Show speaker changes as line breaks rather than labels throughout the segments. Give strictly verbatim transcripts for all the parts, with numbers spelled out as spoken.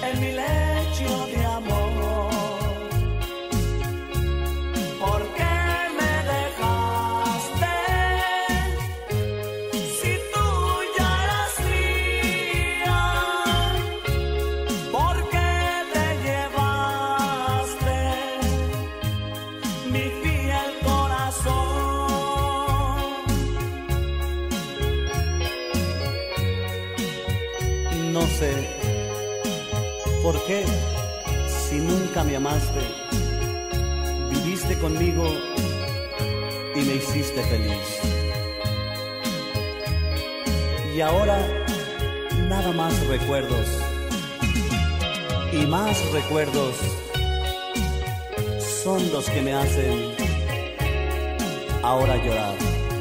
en mi lecho de amor. ¿Por qué me dejaste si tú ya eras mía? ¿Por qué te llevaste mi fiel corazón?
No sé por qué, si nunca me amaste, viviste conmigo y me hiciste feliz. Y ahora nada más recuerdos y más recuerdos son los que me hacen ahora llorar.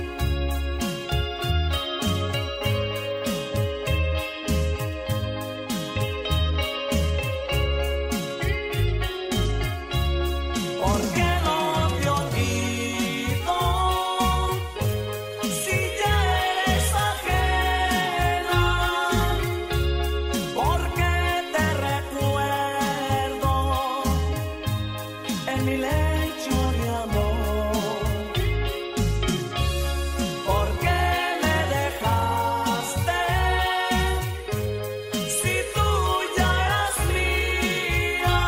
¿Por qué no te olvido si ya eres ajena? ¿Por qué te recuerdo en mi lecho de amor? ¿Por qué me dejaste si tú ya eras mía?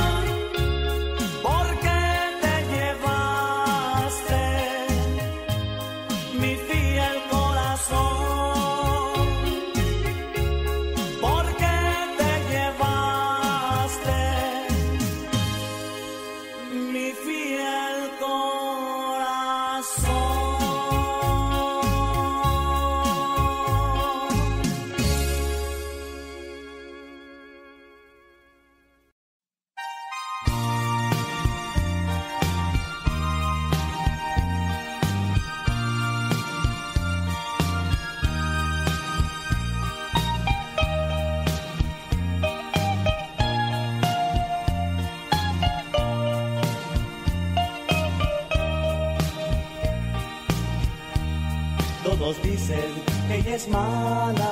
¿Por qué te llevaste mi fiel corazón? ¿Por qué te llevaste mi fiel corazón?
Todos dicen que ella es mala,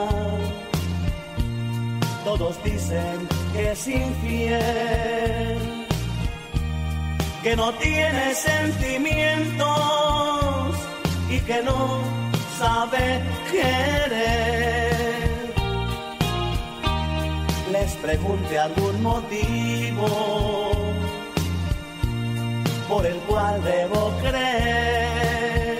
todos dicen que es infiel, que no tiene sentimientos y que no sabe querer. Les pregunté algún motivo por el cual debo creer,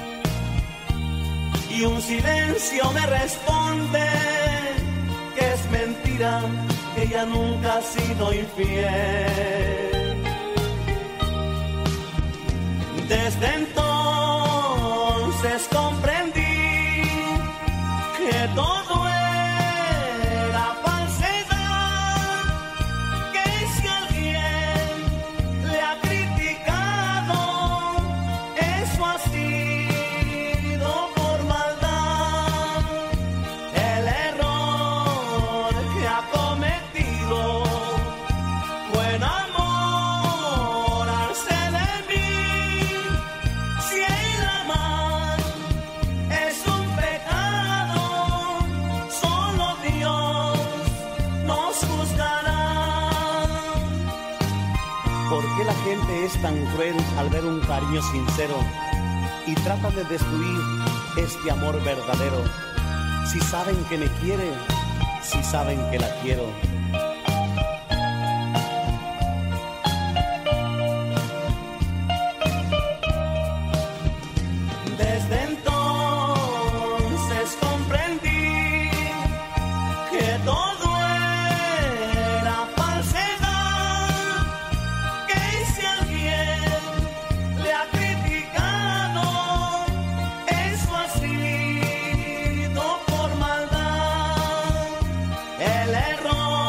y un silencio me responde que es mentira, que ella nunca ha sido infiel. Desde entonces comprendí que todo era falsedad, que si alguien le ha criticado, eso ha sido por maldad. El error que ha cometido fue enamorarse de mí. Si el amar es un pecado, solo Dios nos juzgará. ¿Por qué la gente es tan cruel al ver un cariño sincero y trata de destruir este amor verdadero? Si saben que me quiere, si saben que la quiero.
Desde entonces comprendí que todo era falsedad, que si alguien le ha criticado, eso ha sido por maldad. El error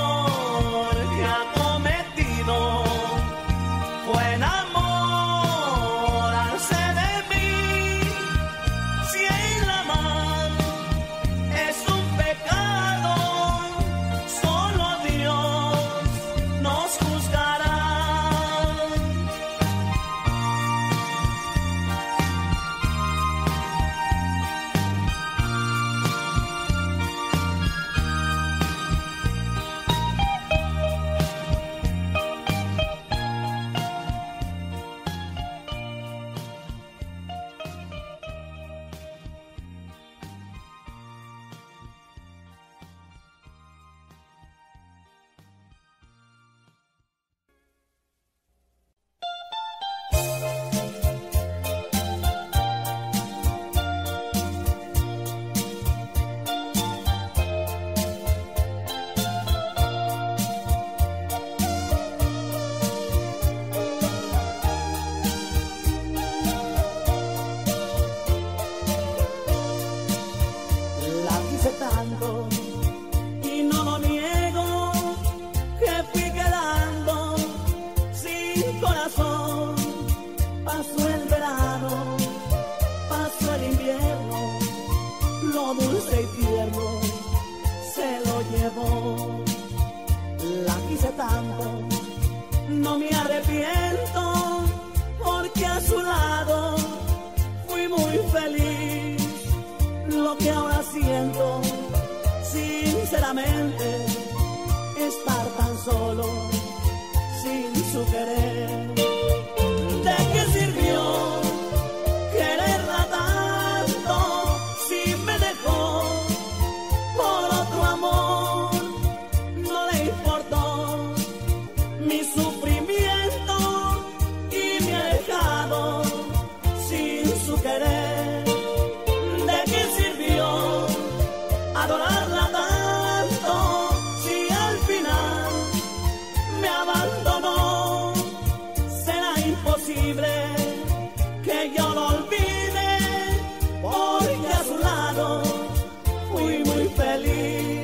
quise tanto, no me arrepiento, porque a su lado fui muy feliz. Lo que ahora siento, sinceramente, estar tan solo, sin su querer. ¿De qué sirvió quererla tanto si me dejó por otro amor? No le importó mi sufrimiento y me ha dejado sin su querer. ¿De qué sirvió adorarla tanto si al final me abandonó? Será imposible que yo lo olvide, porque a su lado fui muy feliz.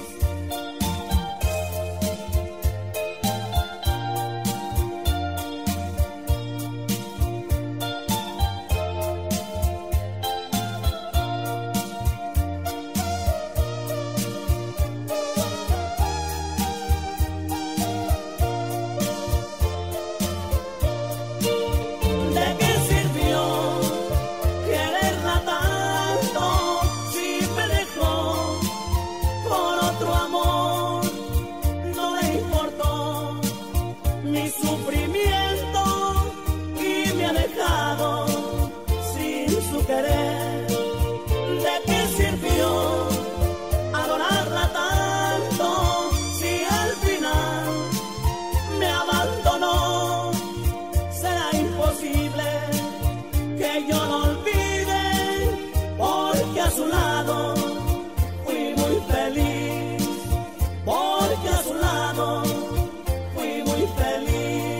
¿De qué sirvió quererla tanto si me dejó por otro amor? No le importó mi sufrimiento y me ha dejado sin su querer. ¿De qué sirvió adorarla tanto si al final me abandonó? Será imposible que yo no olvide, porque a su lado fui muy feliz, porque a su lado fui muy feliz.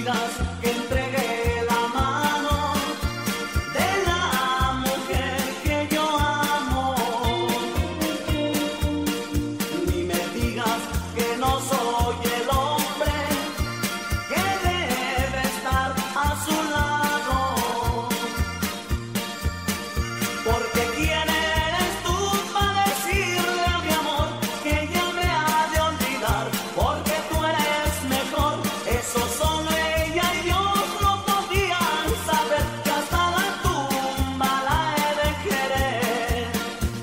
digas que entregué la mano de la mujer que yo amo, ni me digas que no soy el hombre que debe estar a su lado, porque quién eres tú para decirle a mi amor que ya me ha de olvidar, porque tú eres mejor, eso solo ella y Dios lo podían saber, que hasta la tumba la he de querer.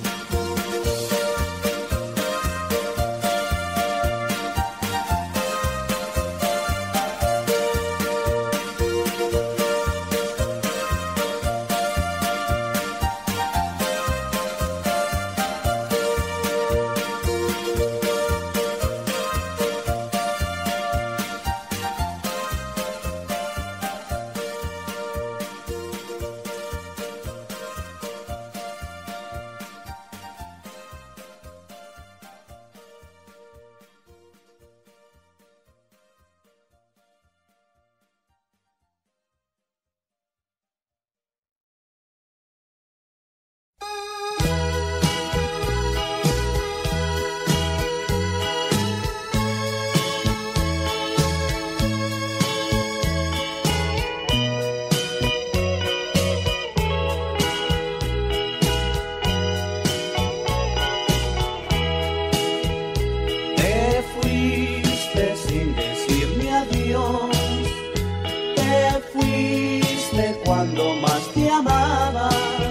Te fuiste sin decirme adiós, te fuiste cuando más te amaba.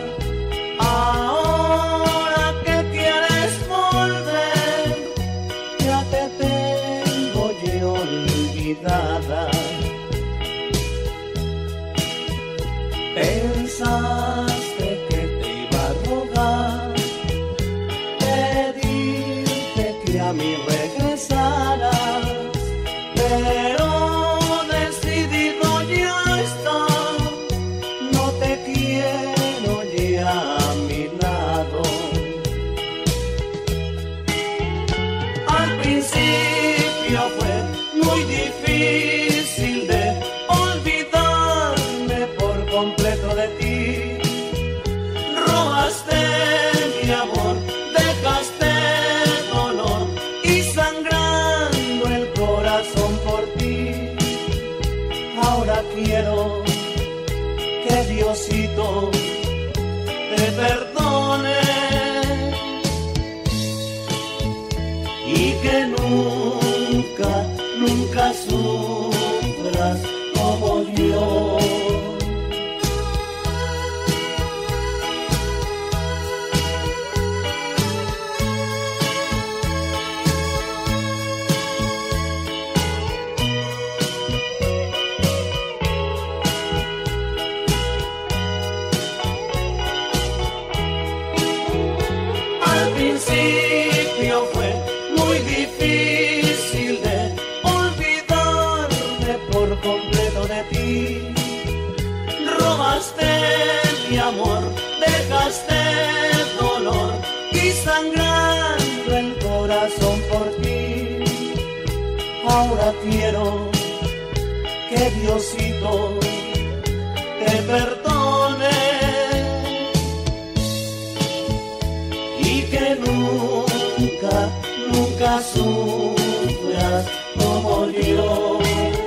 Ahora que quieres volver, ya te tengo yo olvidada. Pensaste que te iba a rogar, pedirte que a mí regresaras, pero decidido ya está, no te quiero ya a mi lado. Al principio fue muy difícil de olvidarme por completo de ti. Robaste mi amor, dejaste dolor y sangrando el corazón por ti. Ahora quiero que Diosito te perdone y que nunca, nunca sufras como yo. Al principio fue muy difícil de olvidarme por completo de ti. Robaste mi amor, dejaste dolor y sangrando el corazón por ti. Ahora quiero que Diosito te perdone y que nunca, nunca sufras como yo.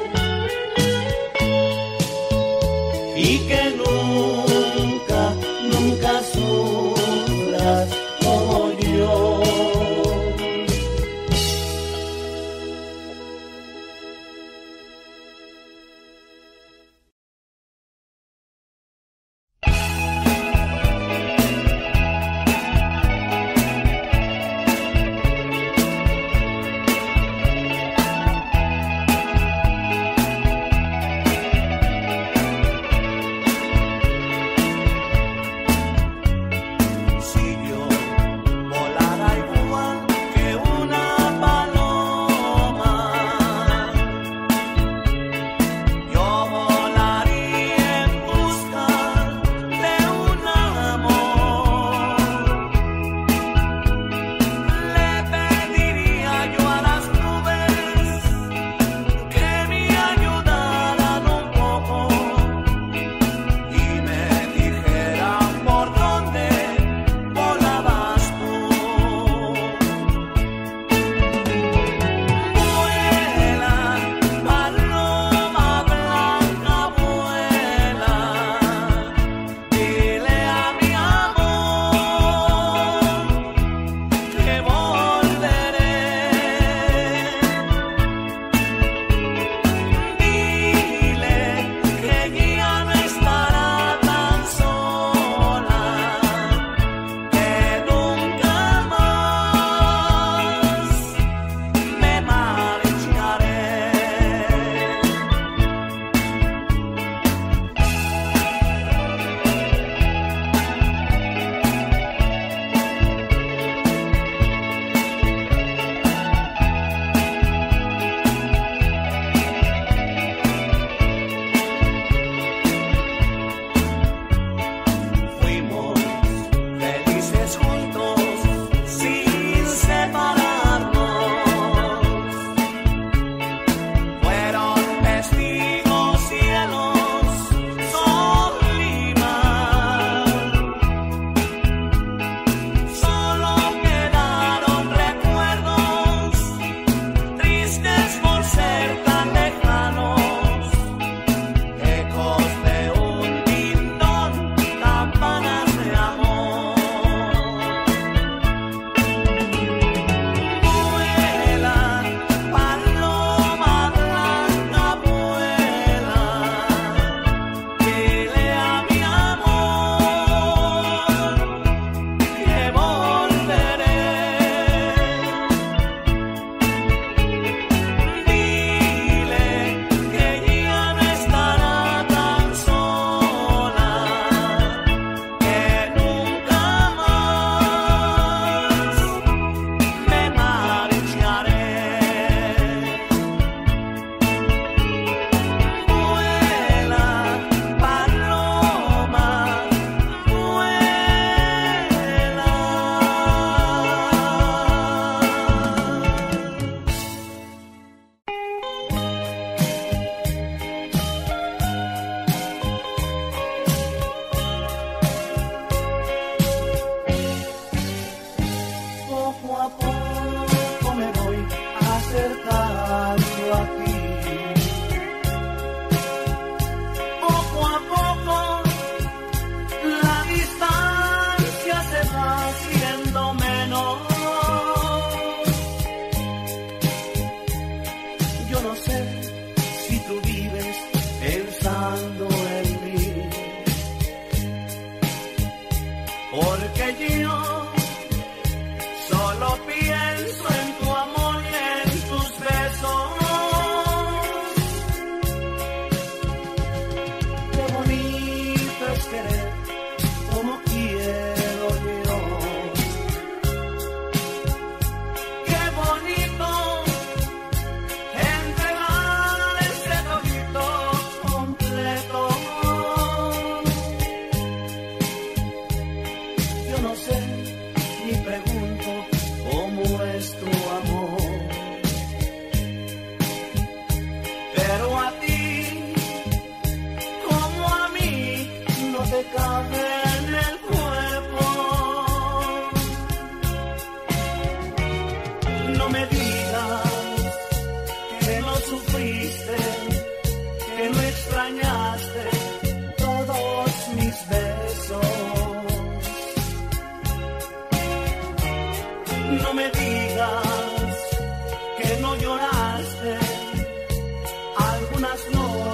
Y que nunca, nunca sufras como yo.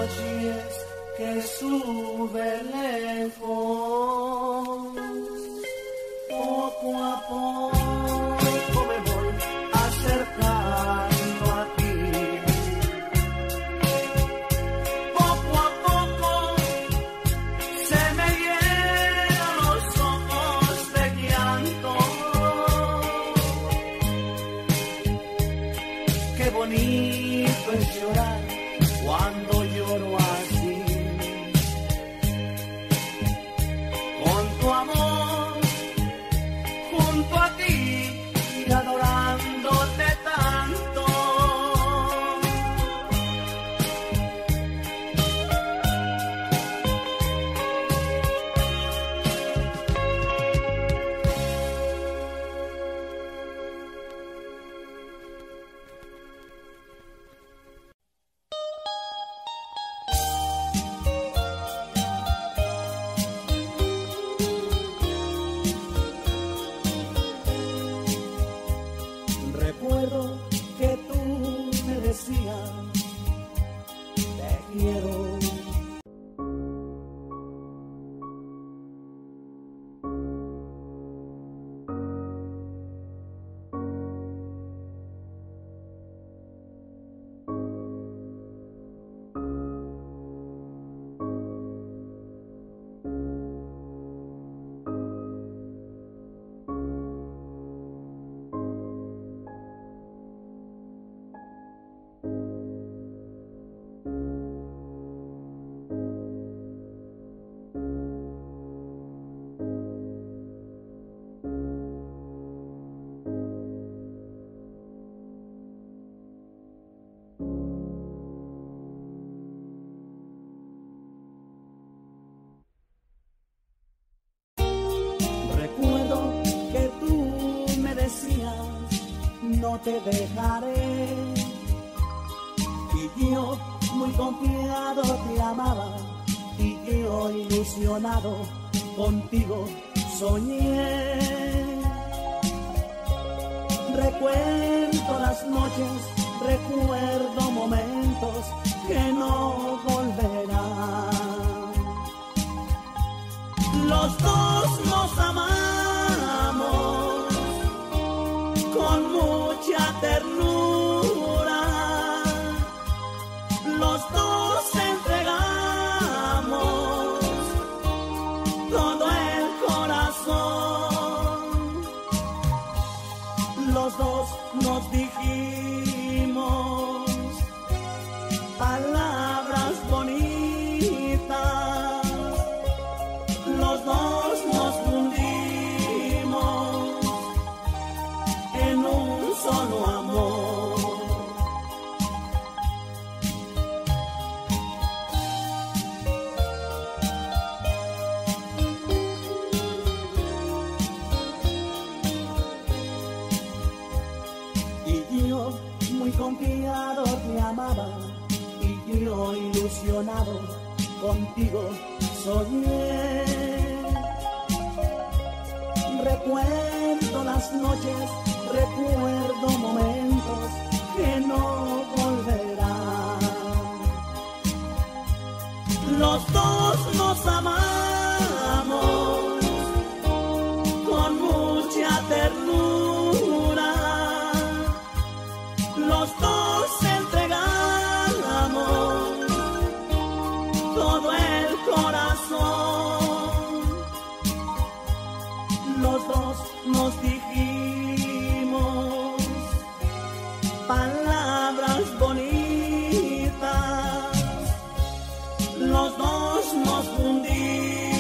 oyes que sube lejos, poco a poco me voy acercando a ti. Poco a poco se me llenan los ojos de llanto. Qué bonito es llorar cuando lloro así, con tu amor junto a ti y adorándote tanto. Recuerdo que tú me decías, te quiero. Recuerdo que tú me decías, no te dejaré, y yo muy confiado te amaba, y yo ilusionado contigo soñé. Recuerdo las noches, recuerdo momentos que no volverán. Los dos nos amamos con mucha ternura, los dos entregamos todo el corazón, los dos nos dijimos palabras bonitas, los dos nos fundimos en un solo amor. Y yo muy confiado te amaba, y yo ilusionado contigo soñé. Recuerdo las noches, recuerdo momentos que no volverán. Los dos nos amamos con mucha ternura, los dos entregamos todo el corazón, los dos nos dijimos palabras bonitas, los dos nos fundimos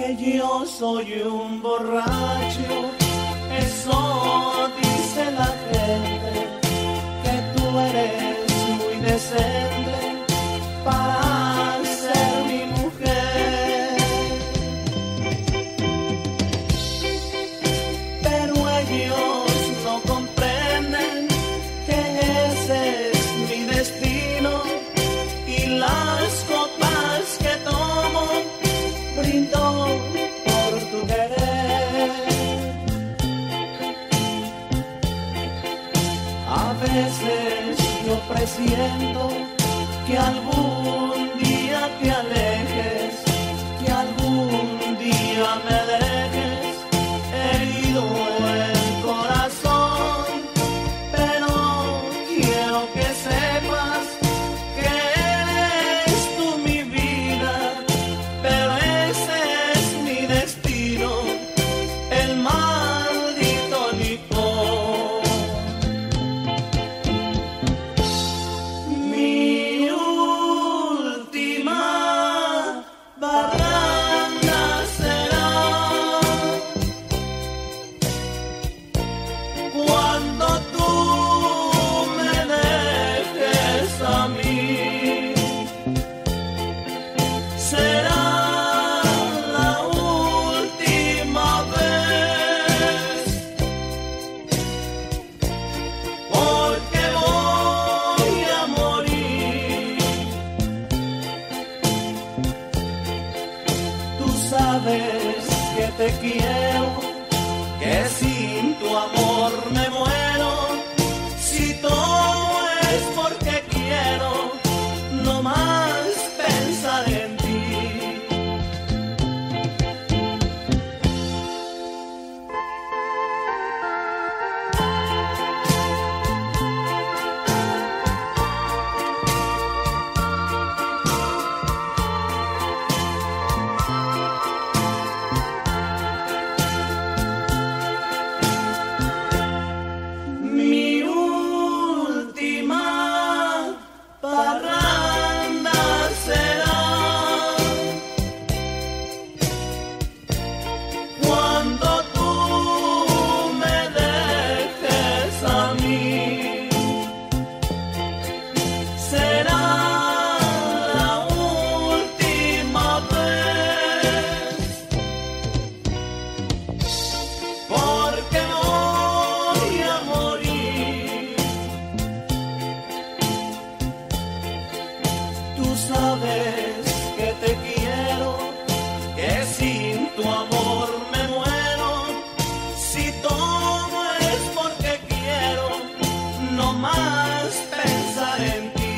yo soy un borracho, eso dice la gente, que tú eres muy decente para ser mi mujer. Pero ellos no comprenden que ese es mi destino y las copas que tomo brindo por tu querer. A veces yo presiento que algún día te alejes, que algún día me dejes herido el corazón, pero quiero que sepas que eres tú mi vida, pero ese es mi destino, el maldito licor. Mi última barranda será cuando tú me dejes a mí. Será la última vez, porque voy a morir. Tú sabes que te quiero, que sin tu amor me muero. Si todo es porque quiero, no más pensar en ti. Mi última parranda será cuando tú me dejes a mí. Será la última vez, porque voy a morir. Tú sabes que te quiero, que sin tu amor me muero. Si todo es porque quiero, no más pensar en ti.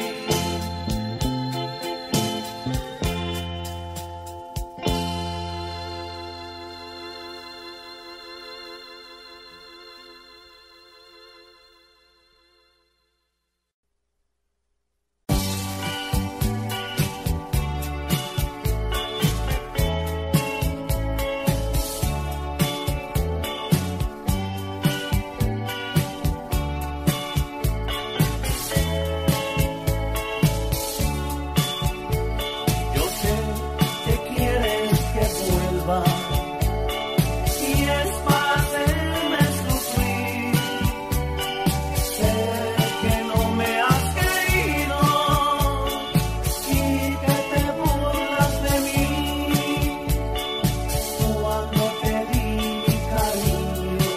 Yo sé que quieres que vuelva y es para hacerme sufrir. Sé que no me has querido y que te burlas de mí. Cuando te di mi cariño,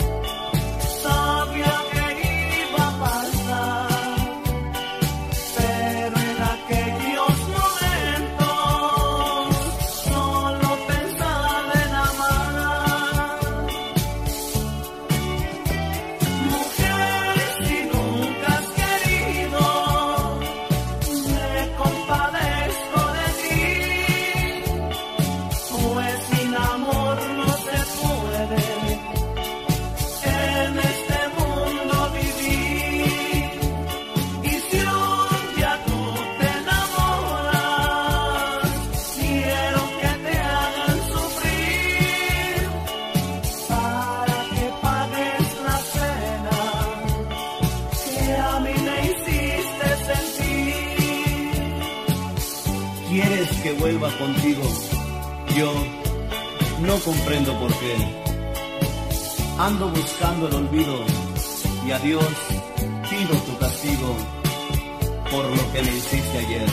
sabía que iba a pasar, pero en aquellos momentos solo pensaba en amar. Mujer, si nunca has querido, me compadezco de ti, pues sin amor no se puede en este mundo vivir. Y si un día tú te enamoras, quiero que te hagan sufrir, para que pagues la pena que a mí me hiciste sentir. ¿Quieres que vuelva contigo? Yo No comprendo por qué. Ando buscando el olvido y a Dios pido tu castigo por lo que me hiciste ayer.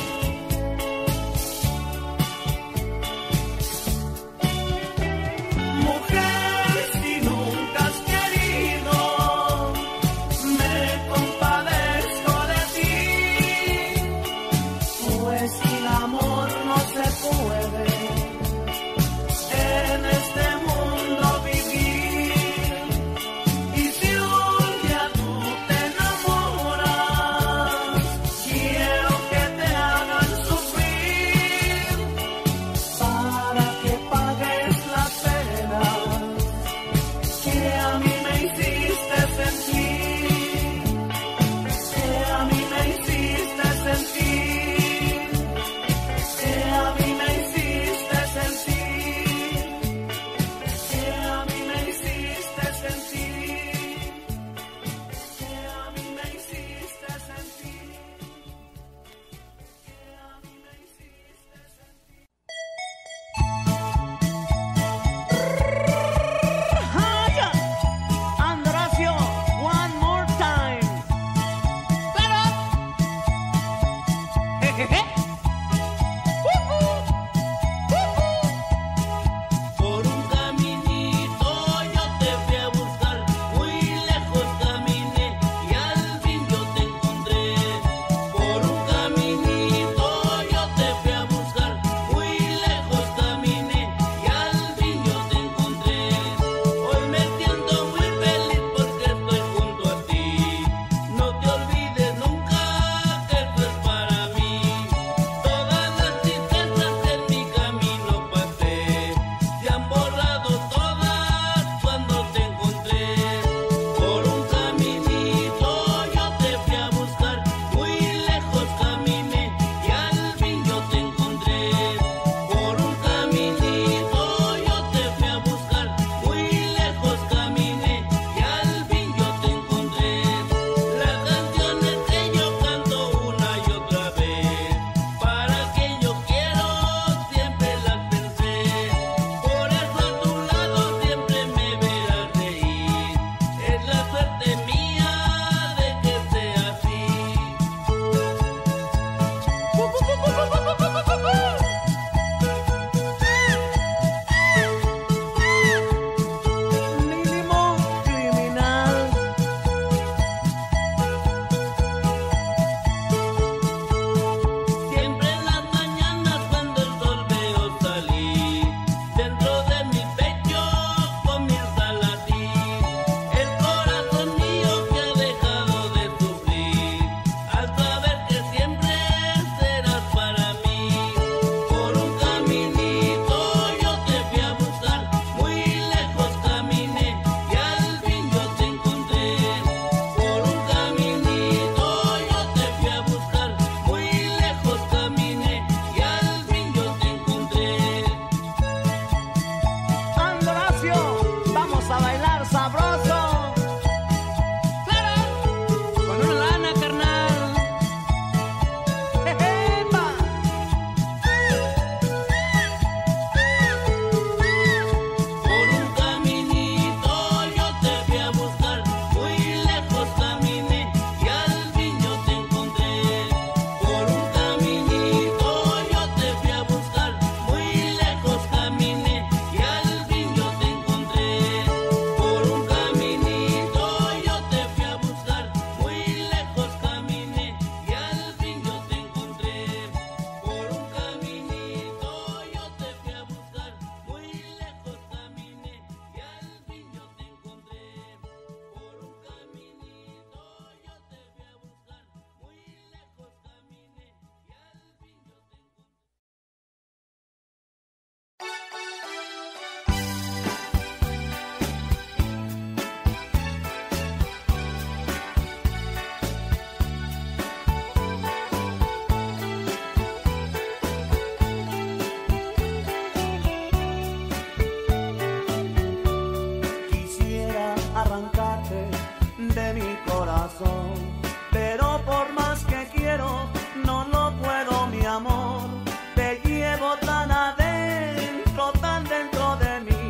amor, te llevo tan adentro, tan dentro de mí.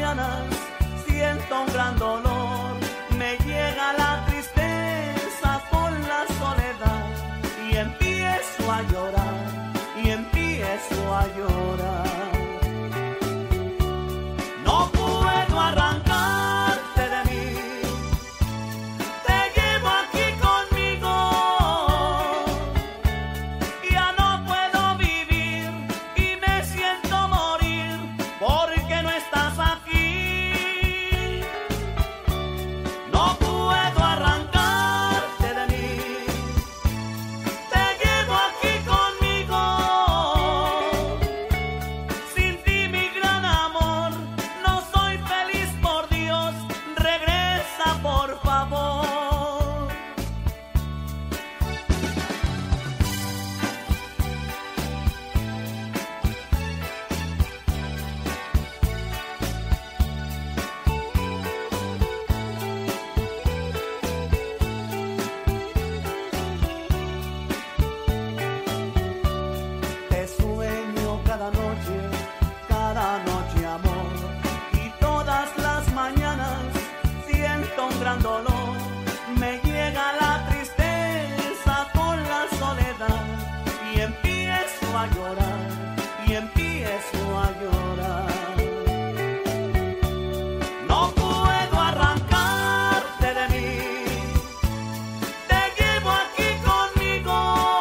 mañanas siento un gran dolor, me llega la tristeza con la soledad y empiezo a llorar, y empiezo a llorar. No puedo arrancarte de mí, te llevo aquí conmigo, ya no puedo vivir y me siento morir porque no estás aquí. No puedo arrancarte de mí, te llevo aquí conmigo, sin ti mi gran amor, no soy feliz por Dios, regresa por favor. Te sueño cada noche, cada noche amor, y todas las mañanas siento un gran dolor, me llega la tristeza con la soledad y empiezo a llorar, y empiezo a llorar. No puedo arrancarte de mí, te llevo aquí conmigo,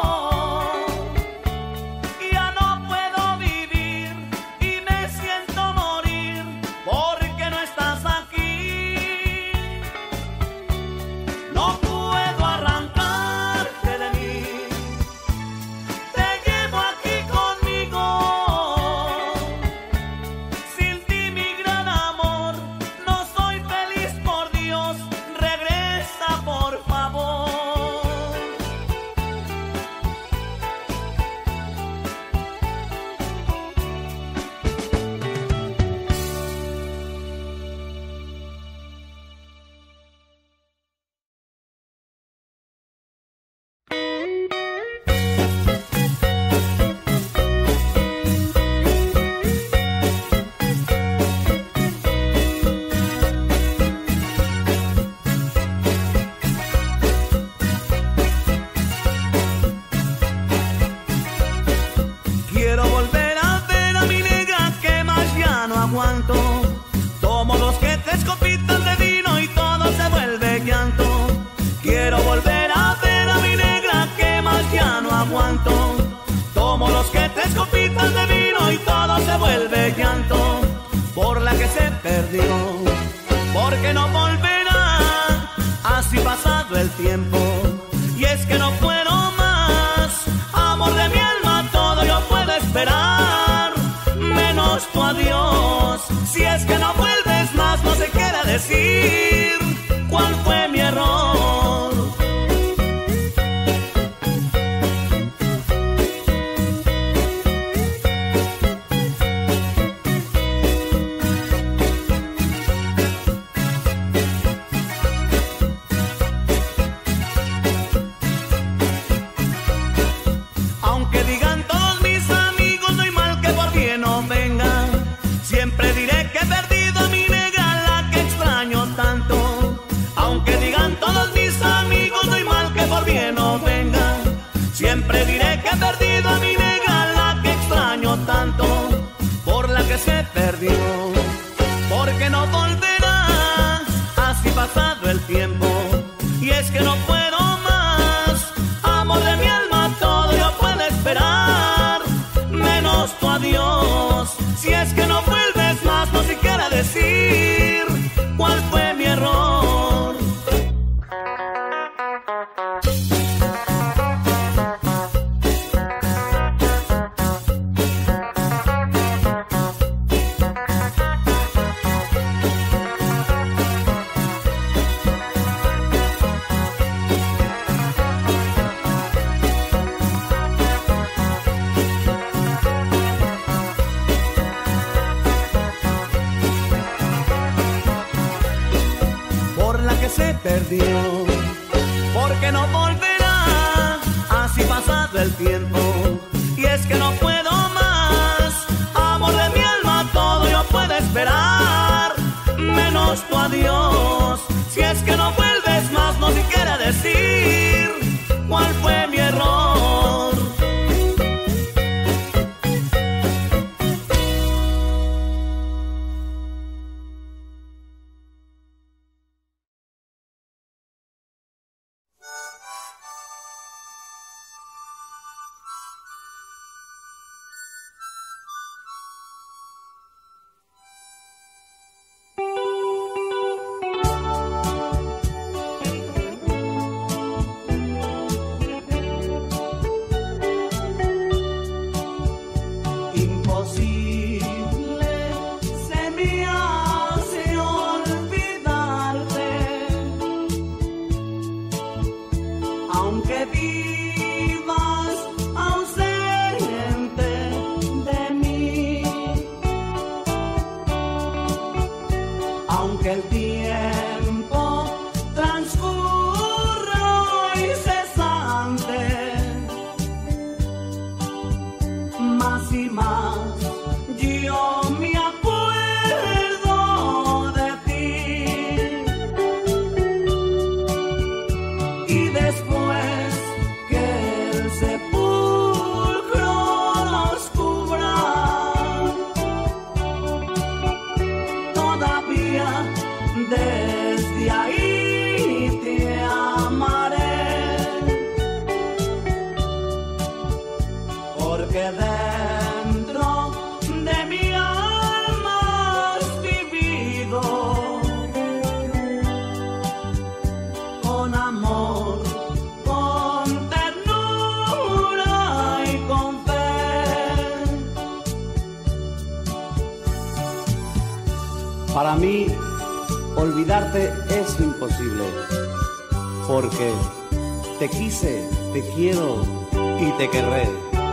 ya no puedo vivir y me siento morir porque no estás aquí. No puedo arrancarte de mí, te llevo aquí conmigo, sin ti mi gran amor, no soy feliz por Dios, regresa por favor. Quiero volver a ver a mi negra que más ya no aguanto. Tomo dos que tres copitas de vino y todo se vuelve llanto. Quiero volver a ver a mi negra que más ya no aguanto. Tomo dos que tres copitas de vino y todo se vuelve llanto. Por la que se perdió, porque no volverá, así pasado el tiempo. Y es que no puedo más, amor de mi alma, todo yo puedo esperar, menos tu adiós. Si es que no vuelves más, no se quiere decir cuál fue mi error. Aunque digan todos mis amigos, no hay mal que por bien no venga. Siempre diré que he perdido a mi negra, la que extraño tanto. Aunque digan todos mis amigos, no hay mal que por bien no venga. Siempre diré que he perdido a mi negra, la que extraño tanto. Por la que se perdió, porque no volverá, así pasado el tiempo. Y es que no puedo más, amor de mi alma, todo yo puedo esperar, menos tu adiós. Si es que no vuelves más, no siquiera decir cuál fue mi error. Se perdió, porque no volverá, así pasado el tiempo. Y es que no puedo más, amor de mi alma, todo yo puedo esperar, adiós, tu adiós. Si es que no vuelves más, no siquiera decir cuál fue mi error.
Para mí, olvidarte es imposible, porque te quise, te quiero y te querré,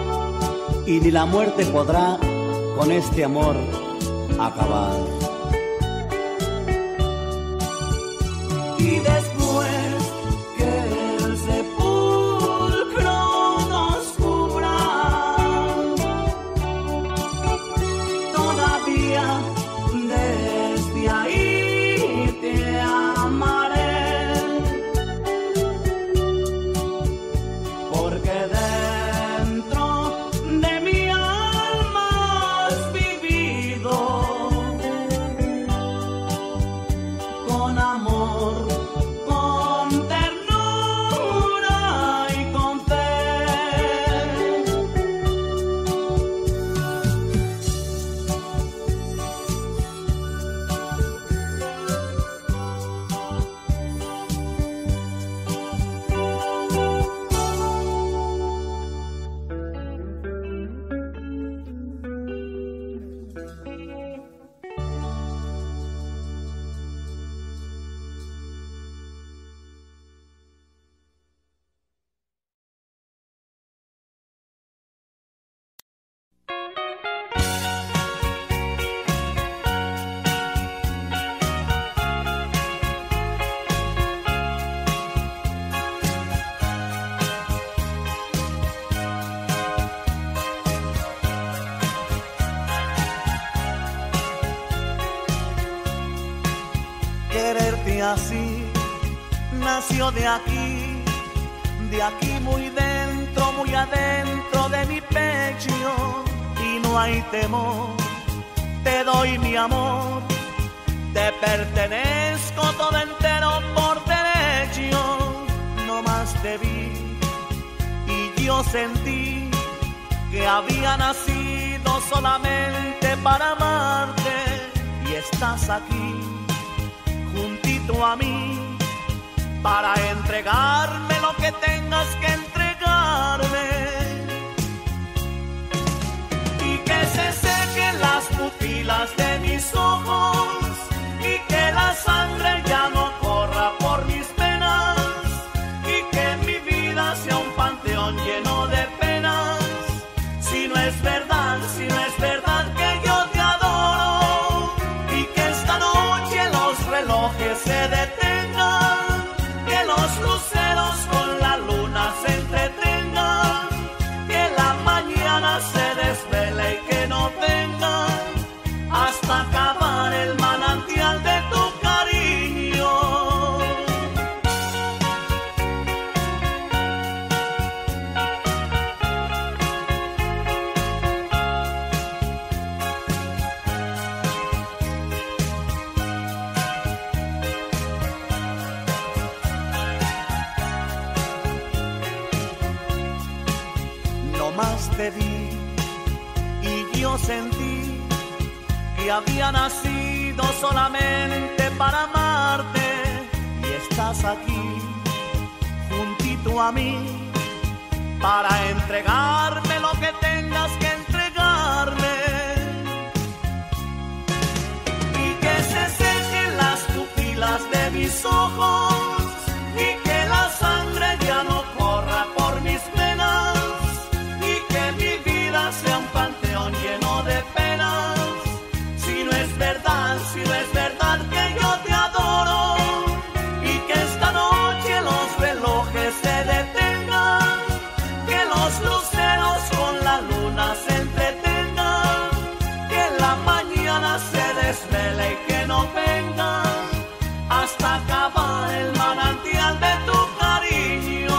y ni la muerte podrá con este amor acabar.
Y después que el sepulcro nos cubra, todavía desde ahí te amaré, porque dentro de mi alma has vivido con amor, con ternura y con fe. Quererte así nació de aquí, de aquí muy dentro, muy adentro de mi pecho, y no hay temor, te doy mi amor, te pertenezco todo entero por derecho. No más te vi y yo sentí que había nacido solamente para amarte, y estás aquí juntito a mí para entregarme lo que tengas que entregarme, y que se sequen las pupilas de mis ojos y que la sangre ya no corra por mis penas, y que mi vida sea un panteón lleno de penas. Si no es verdad, si no es verdad que yo te adoro, y que esta noche los relojes se detengan, que los luceros con la luna se entretengan, que la mañana se desvele y que no vengan hasta acabar el manantial de tu casa. te vi y yo sentí que había nacido solamente para amarte y estás aquí juntito a mí para entregarme lo que tengas que entregarme y que se sequen las pupilas de mis ojos y que la sangre ya no corra por mis venas y que mi vida sea un panteón lleno de penas. Si no es verdad, si no es verdad que yo te adoro y que esta noche los relojes se detengan, que los luceros con la luna se entretengan, que la mañana se desvele y que no venga hasta acabar el manantial de tu cariño.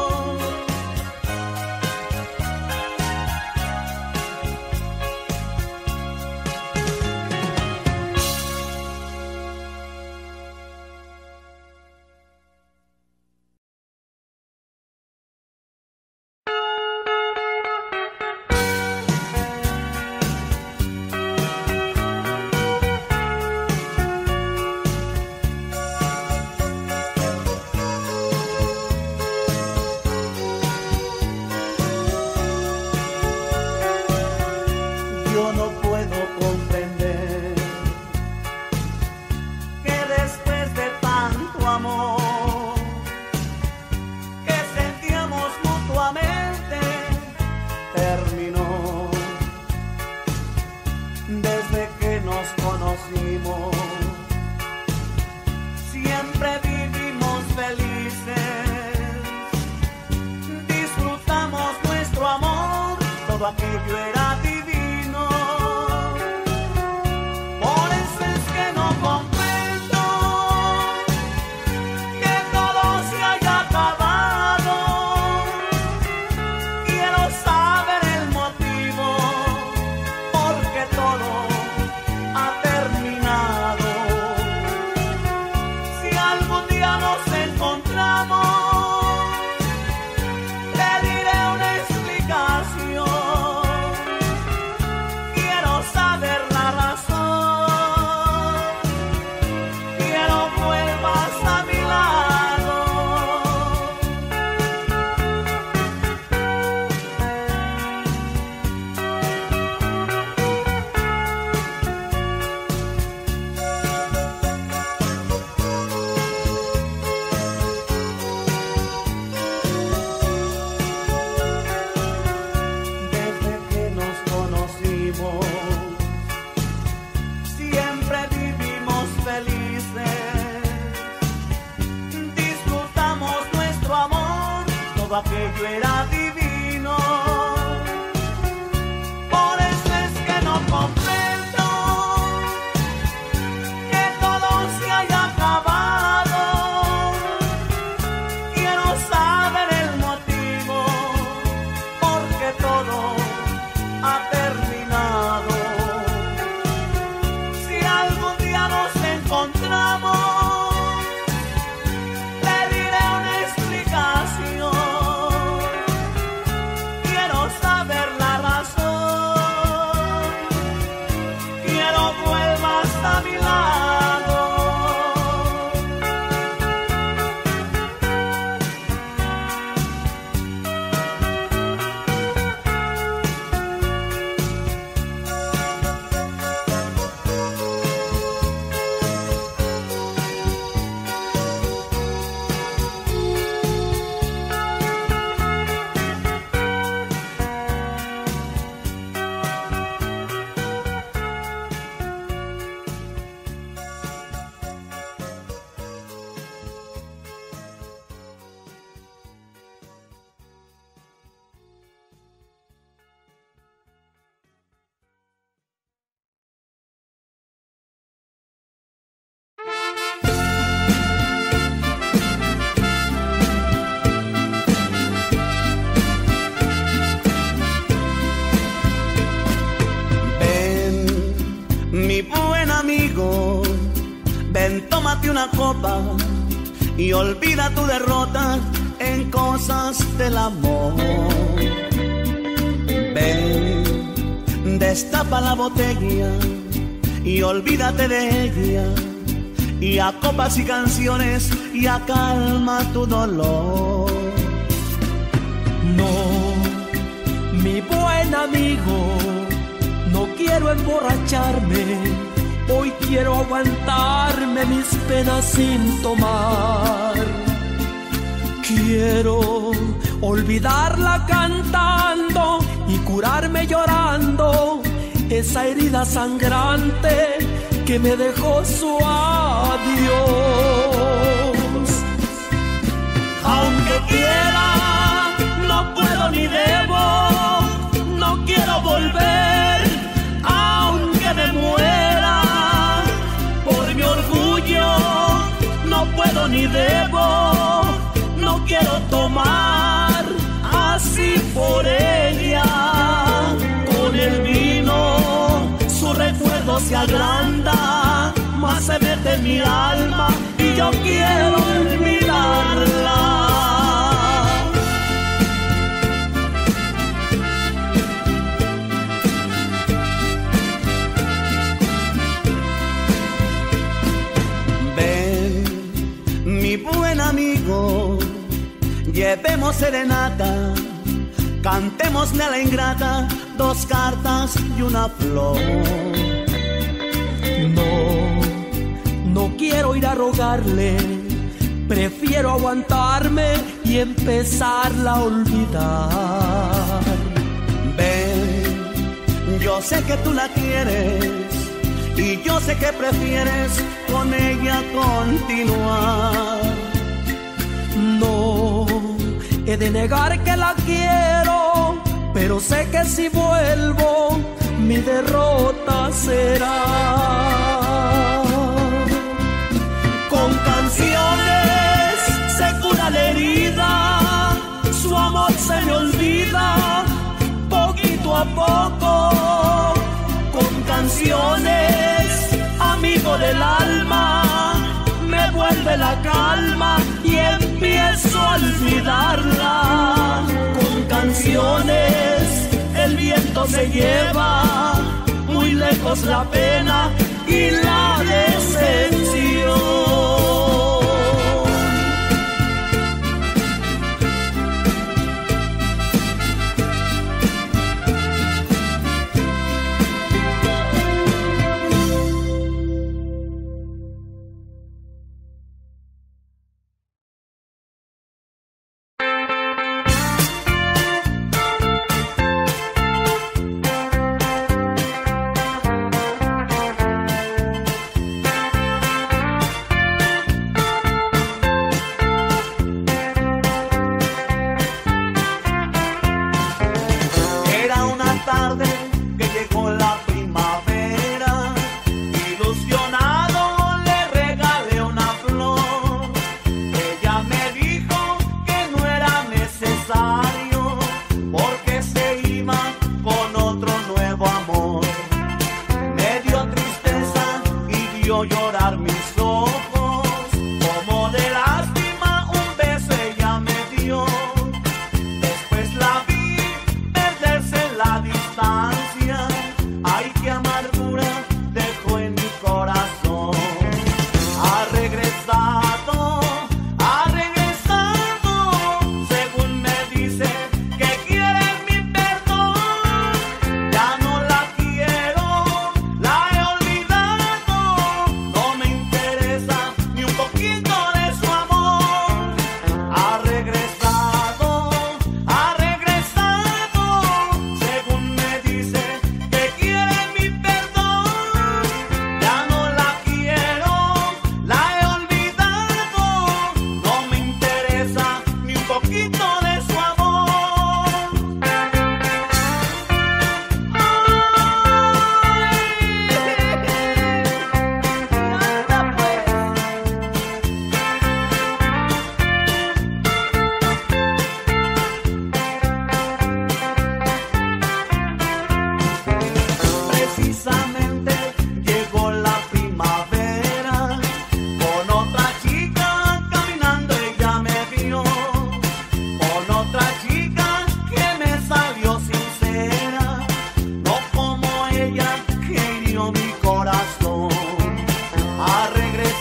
Yo no puedo comprender que después de tanto amor que sentíamos mutuamente terminó. Desde que nos conocimos siempre vivimos felices, disfrutamos nuestro amor, todo aquello era divino. Por eso es que no comprendo que todo se haya acabado. Quiero saber el motivo porque todo ha terminado. Si algún día nos encontramos, te diré una explicación. Quiero saber la razón. Quiero vuelvas a mi lado. Desde que nos conocimos siempre vivimos felices, disfrutamos nuestro amor, todo aquello era divino. Por eso es que no comprendo que todo se haya acabado. Quiero saber el motivo porque todo ha terminado. Si algún día nos encontramos, te diré una explicación. Quiero saber la razón. Quiero vuelvas a mi lado. Ven, tómate una copa y olvida tu derrota en cosas del amor. Destapa la botella y olvídate de ella, y a copas y canciones y a calma tu dolor.
No, mi buen amigo, no quiero emborracharme, hoy quiero aguantarme mis penas sin tomar. Quiero olvidarla cantando y curarme llorando esa herida sangrante que me dejó su adiós.
Aunque quiera, no puedo ni debo, no quiero volver, aunque me muera. Por mi orgullo, no puedo ni debo, no quiero tomar así por ella. Con el vino su recuerdo se agranda, más se mete en mi alma y yo quiero olvidarla.
Ven, mi buen amigo, llevemos serenata, cantémosle a la ingrata dos cartas y una flor.
No, no quiero ir a rogarle, prefiero aguantarme y empezarla a olvidar.
Ven, yo sé que tú la quieres y yo sé que prefieres con ella continuar.
No, he de negar que la quiero, pero sé que si vuelvo, mi derrota será.
Con canciones se cura la herida, su amor se me olvida, poquito a poco. Con canciones, amigo del alma, me vuelve la calma y empiezo a olvidarla. Con canciones el viento se lleva muy lejos la pena y la decepción.
No me interesa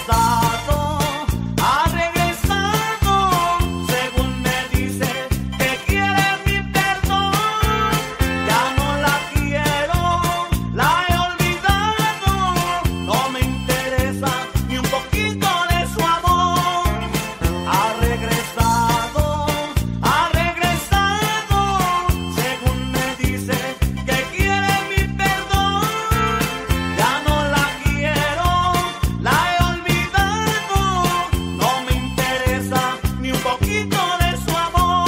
regresado, ha regresado, según me dice que quiere mi perdón. Ya no la quiero, la he olvidado, no me interesa ni un poquito de su amor. Ha regresado, ha regresado, según me dice que quiere mi perdón. Ya no la quiero, la he olvidado, no me interesa ni un poquito de su amor.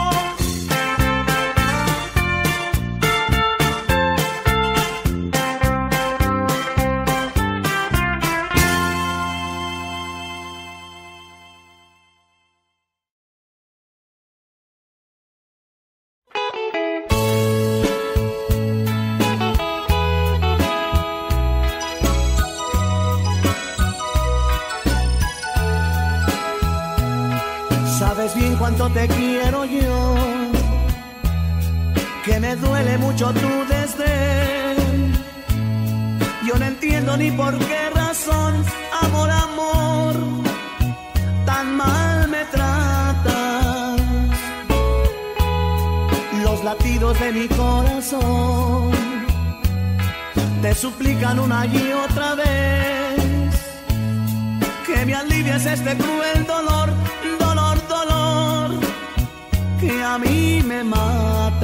Sabes bien cuánto te quiero yo, que me duele mucho tu desdén. Yo no entiendo ni por qué razón, amor, amor, tan mal me tratas. Los latidos de mi corazón te suplican una y otra vez que me alivies este cruel dolor, dolor, dolor, que a mí me mata.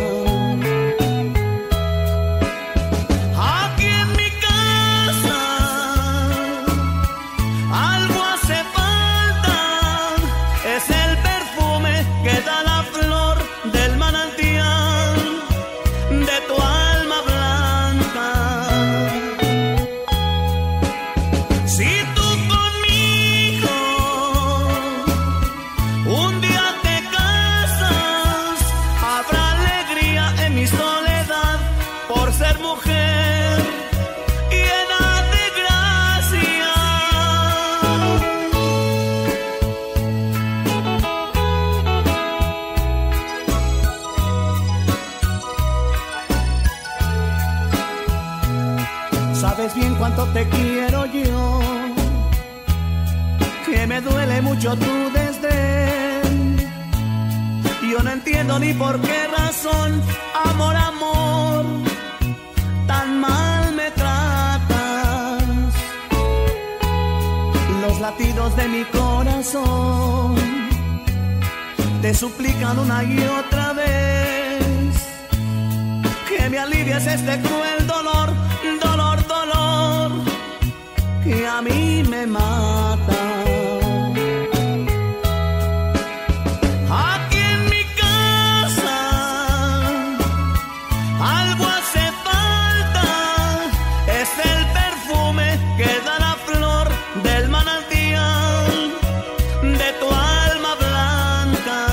Aquí en mi casa algo hace falta, es el perfume que da la flor del manantial de tu alma blanca. Si tú conmigo un día te casas, habrá alegría en mi soledad por ser mujer llena de gracia. Sabes bien cuánto te quiero yo, que me duele mucho tu desdén. Yo no entiendo ni por qué razón, amor, amor, tan mal me tratas. Los latidos de mi corazón te suplican una y otra vez que me alivies este cruel dolor, dolor, dolor, que a mí me mata. Aquí en mi casa algo hace falta, es el perfume que da la flor del manantial de tu alma blanca.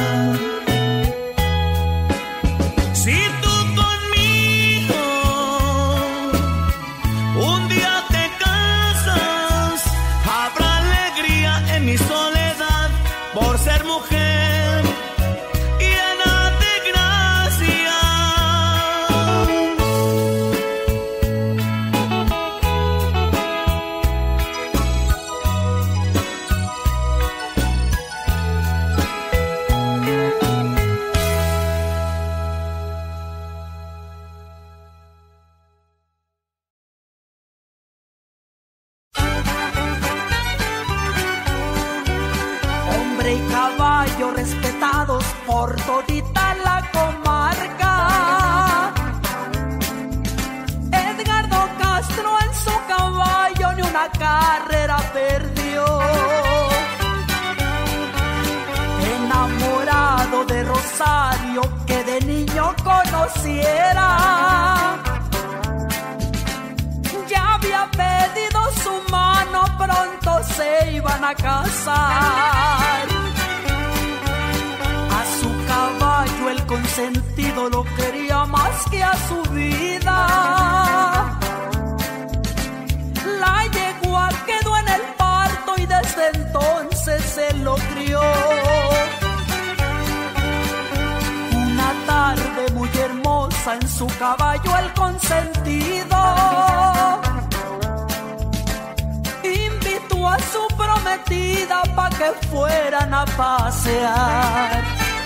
Si tú conmigo un día te casas, habrá alegría en mi soledad por ser mujer llena de gracia.
Hombre y caballo respetados por todita la comarca. Edgardo Castro en su caballo ni una carrera perdió. Enamorado de Rosario que de niño conociera, ya había pedido su mano, pronto se iban a casar. A su caballo el consentido lo quería más que a su vida. La yegua quedó en el parto y desde entonces se lo crió. Una tarde muy hermosa en su caballo el consentido invitó a su prometida pa' que fueran a pasear.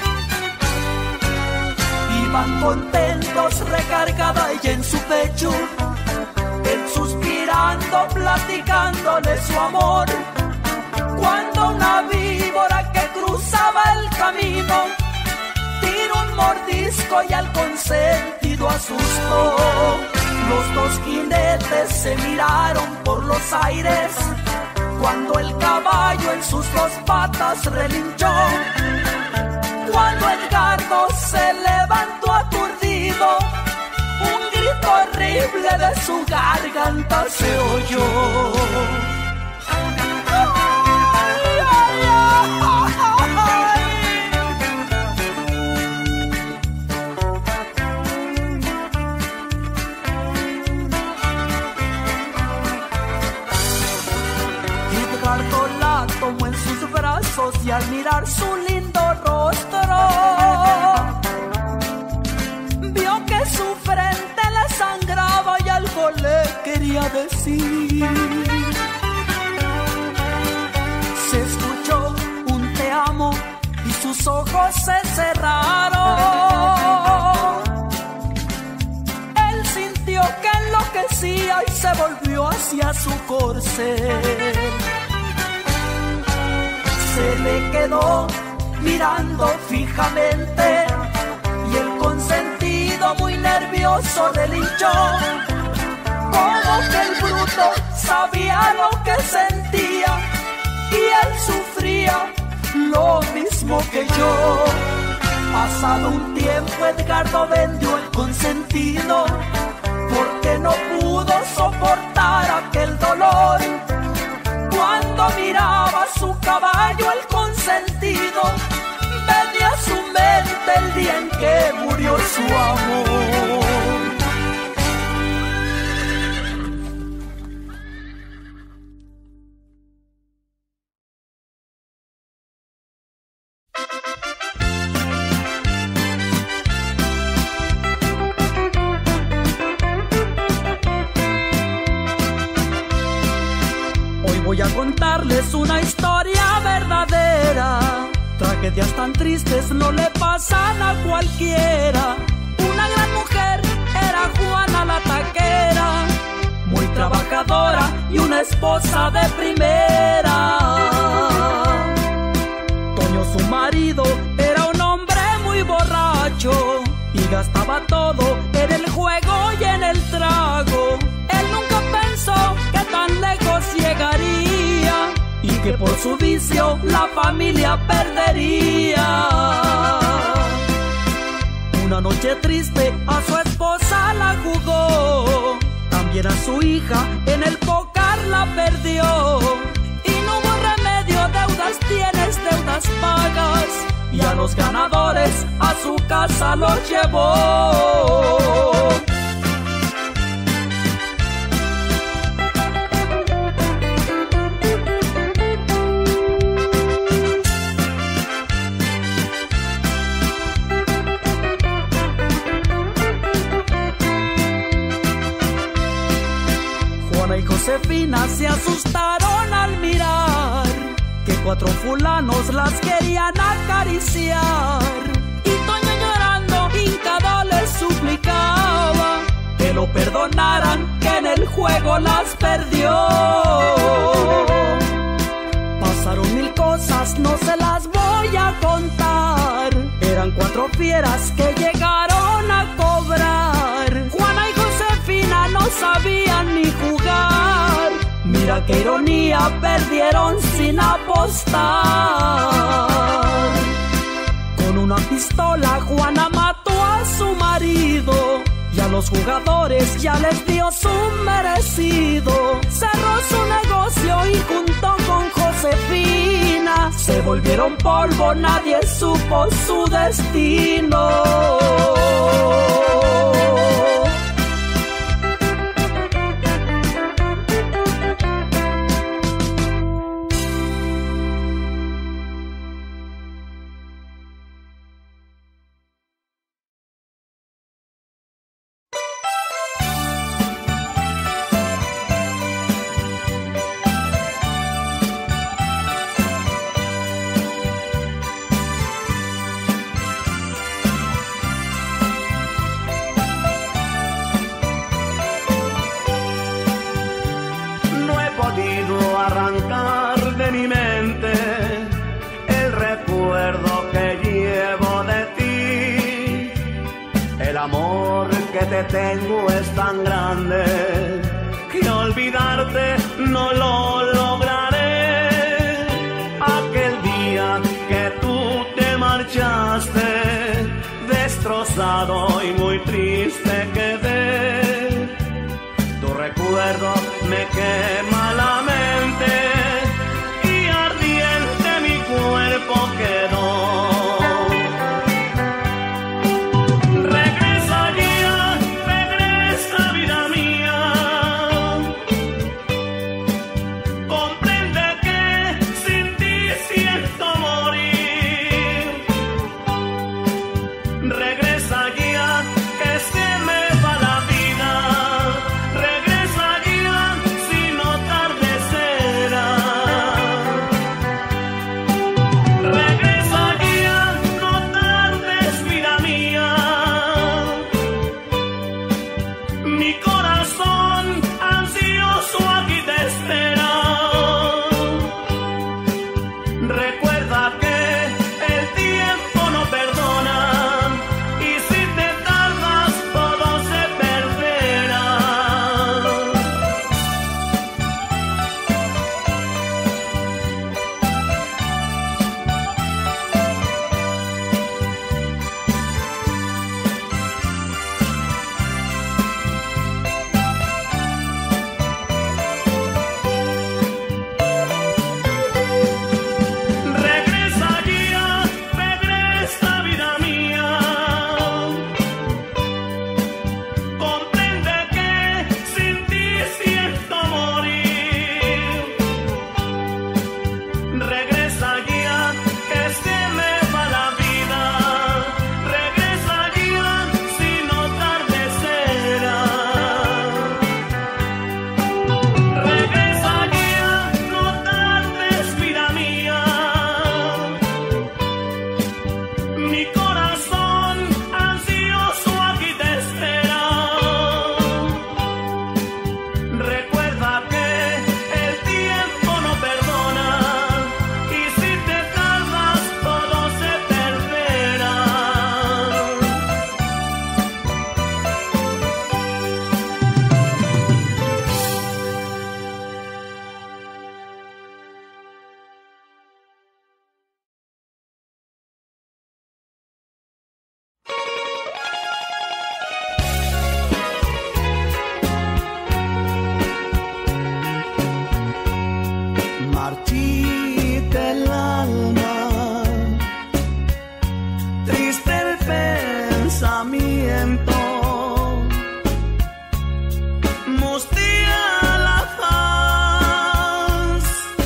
Iban contentos, recargada ella en su pecho, él suspirando, platicándole su amor, cuando una víbora que cruzaba el camino tiró un mordisco y al consentido asustó. Los dos jinetes se miraron por los aires cuando el caballo en sus dos patas relinchó. Cuando Edgardo se levantó aturdido, un grito horrible de su garganta se oyó. Edgardo la tomó en sus brazos y al mirar su lindo rostro vio que su frente le sangraba y algo le quería decir. Se escuchó un te amo y sus ojos se cerraron. Él sintió que enloquecía y se volvió hacia su corcel. Se le quedó mirando fijamente y el consentido muy nervioso relinchó. Como que el bruto sabía lo que sentía y él sufría lo mismo que yo. Pasado un tiempo Edgardo vendió el consentido porque no pudo soportar aquel dolor. Cuando miraba su caballo el consentido, venía a su mente el día en que murió su amor. Voy a contarles una historia verdadera. Tragedias tan tristes no le pasan a cualquiera. Una gran mujer era Juana la taquera, muy trabajadora y una esposa de primera. Toño, su marido, era un hombre muy borracho y gastaba todo en el juego y en el trago. Él nunca pensó que tan lejos llegaría y que por su vicio la familia perdería. Una noche triste a su esposa la jugó, también a su hija en el póker la perdió. Y no hubo remedio, deudas tienes, deudas pagas, y a los ganadores a su casa los llevó. Y Josefina se asustaron al mirar que cuatro fulanos las querían acariciar. Y Toño llorando hincado les suplicaba que lo perdonaran, que en el juego las perdió. Pasaron mil cosas, no se las voy a contar. Eran cuatro fieras que llegaron a cobrar. Juana y Josefina no sabían ni jugar. Mira qué ironía, perdieron sin apostar. Con una pistola Juana mató a su marido y a los jugadores ya les dio su merecido. Cerró su negocio y junto con Josefina se volvieron polvo, nadie supo su destino.
arrancar de mi mente el recuerdo que llevo de ti. El amor que te tengo es tan grande que olvidarte no lo lograré. Aquel día que tú te marchaste, destrozado y muy triste quedé. Tu recuerdo me quema la mente y ardiente mi cuerpo quedó. Regresa ya, regresa vida mía. Comprende que sin ti siento morir. Regresa ya, que se me va la vida. Regresa ya, si no tarde será. Regresa ya, no tardes, vida mía. Mi corazón ansioso aquí te espera. Recuerda que el tiempo no perdona y si te tardas todo se perderá. Regresa ya, regresa vida mía. Comprende que sin ti siento morir. Regresa ya, que se me va la vida. Regresa ya, si no tarde será. Regresa ya, no tardes, vida mía. Mi corazón ansioso aquí te espera. Recuerda que el tiempo no perdona y si te tardas todo se perderá. Marchita el alma, triste el pensamiento, mustia la faz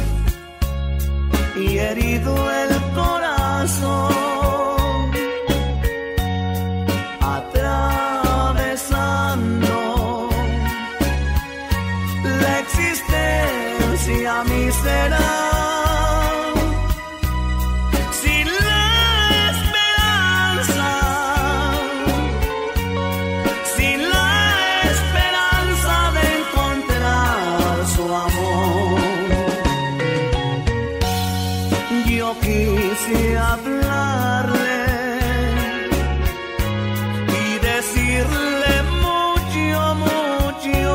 y herido el corazón, atravesando la existencia miserable. Sin la esperanza, sin la esperanza de encontrar su amor. Yo quise hablarle y decirle mucho, mucho,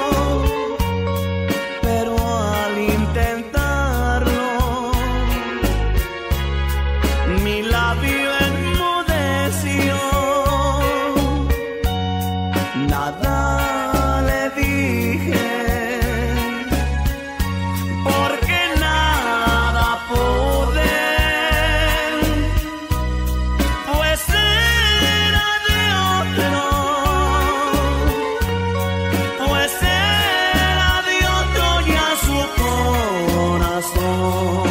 pero al intentarlo mi labio enmudeció. Nada le dije porque nada pude, pues era de otro, pues era de otro ya su corazón.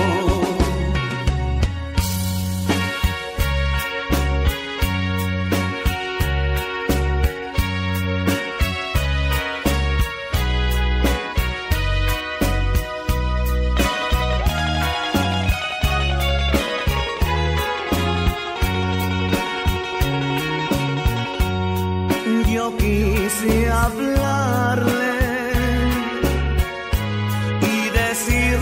Yo quise hablarle y decirle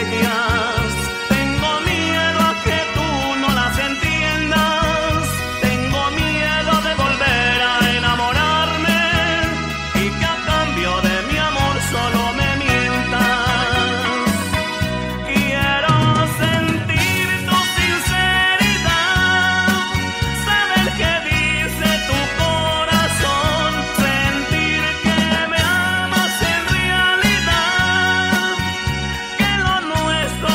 ellas. Tengo miedo a que tú no las entiendas. Tengo miedo de volver a enamorarme y que a cambio de mi amor solo me mientas. Quiero sentir tu sinceridad, saber qué dice tu corazón, sentir que me amas en realidad, que lo nuestro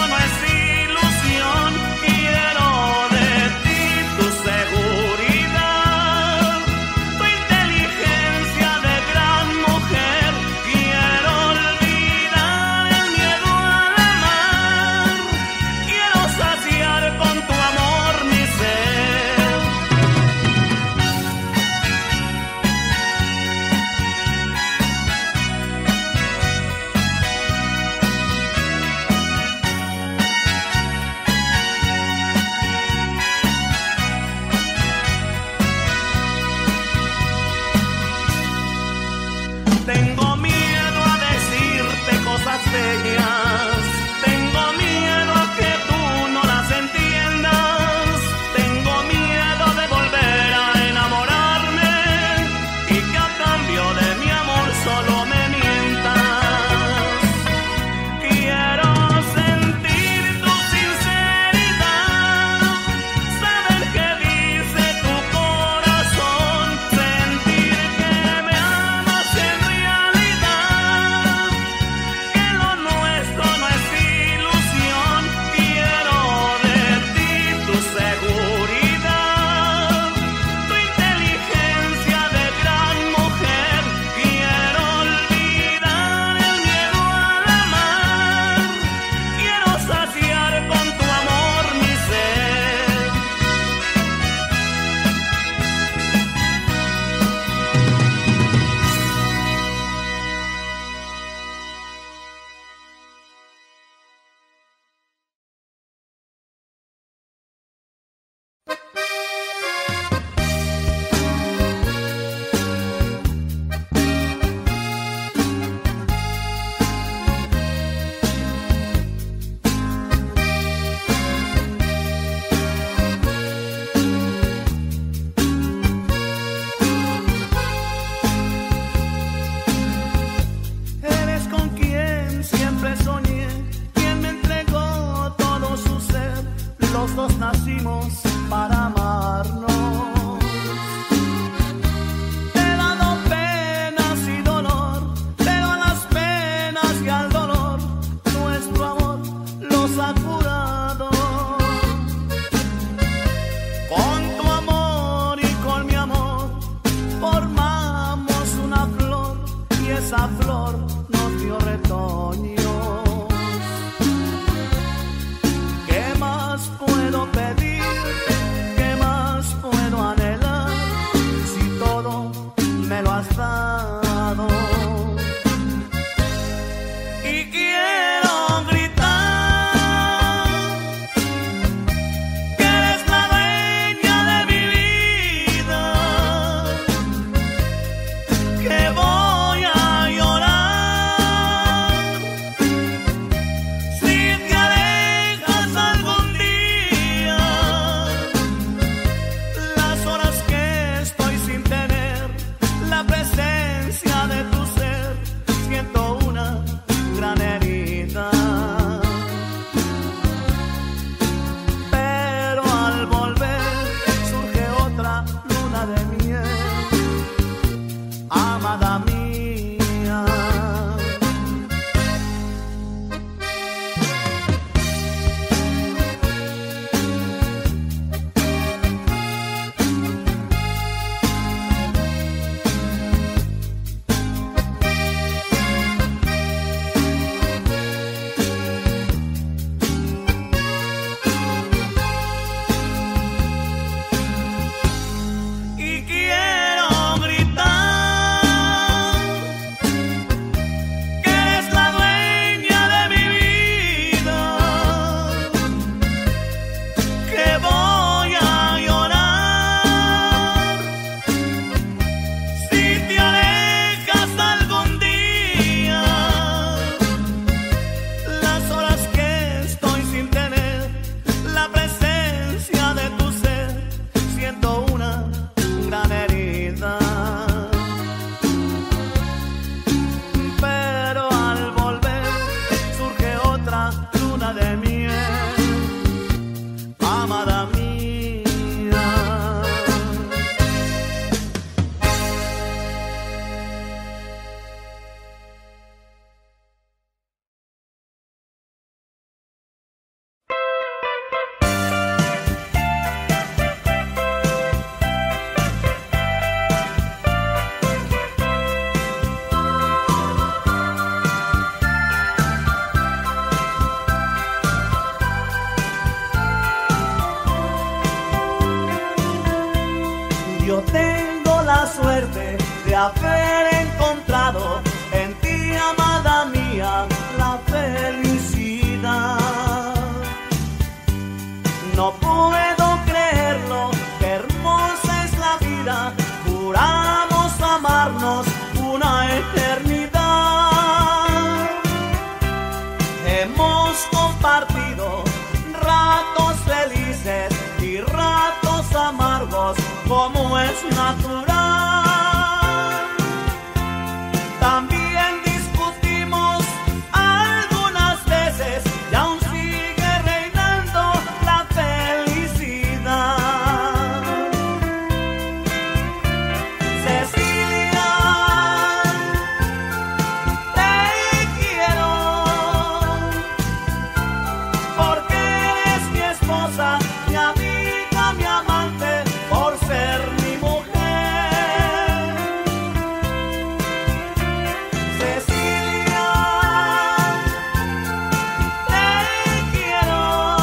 haber encontrado en ti, amada mía, la felicidad. No puedo creerlo, qué hermosa es la vida, juramos amarnos una eternidad. Hemos compartido ratos felices y ratos amargos, como es natural. También discutimos algunas veces y aún sigue reinando la felicidad. Cecilia, te quiero porque eres mi esposa, mi amiga, mi amante, por ser mi mujer. Cecilia, te quiero.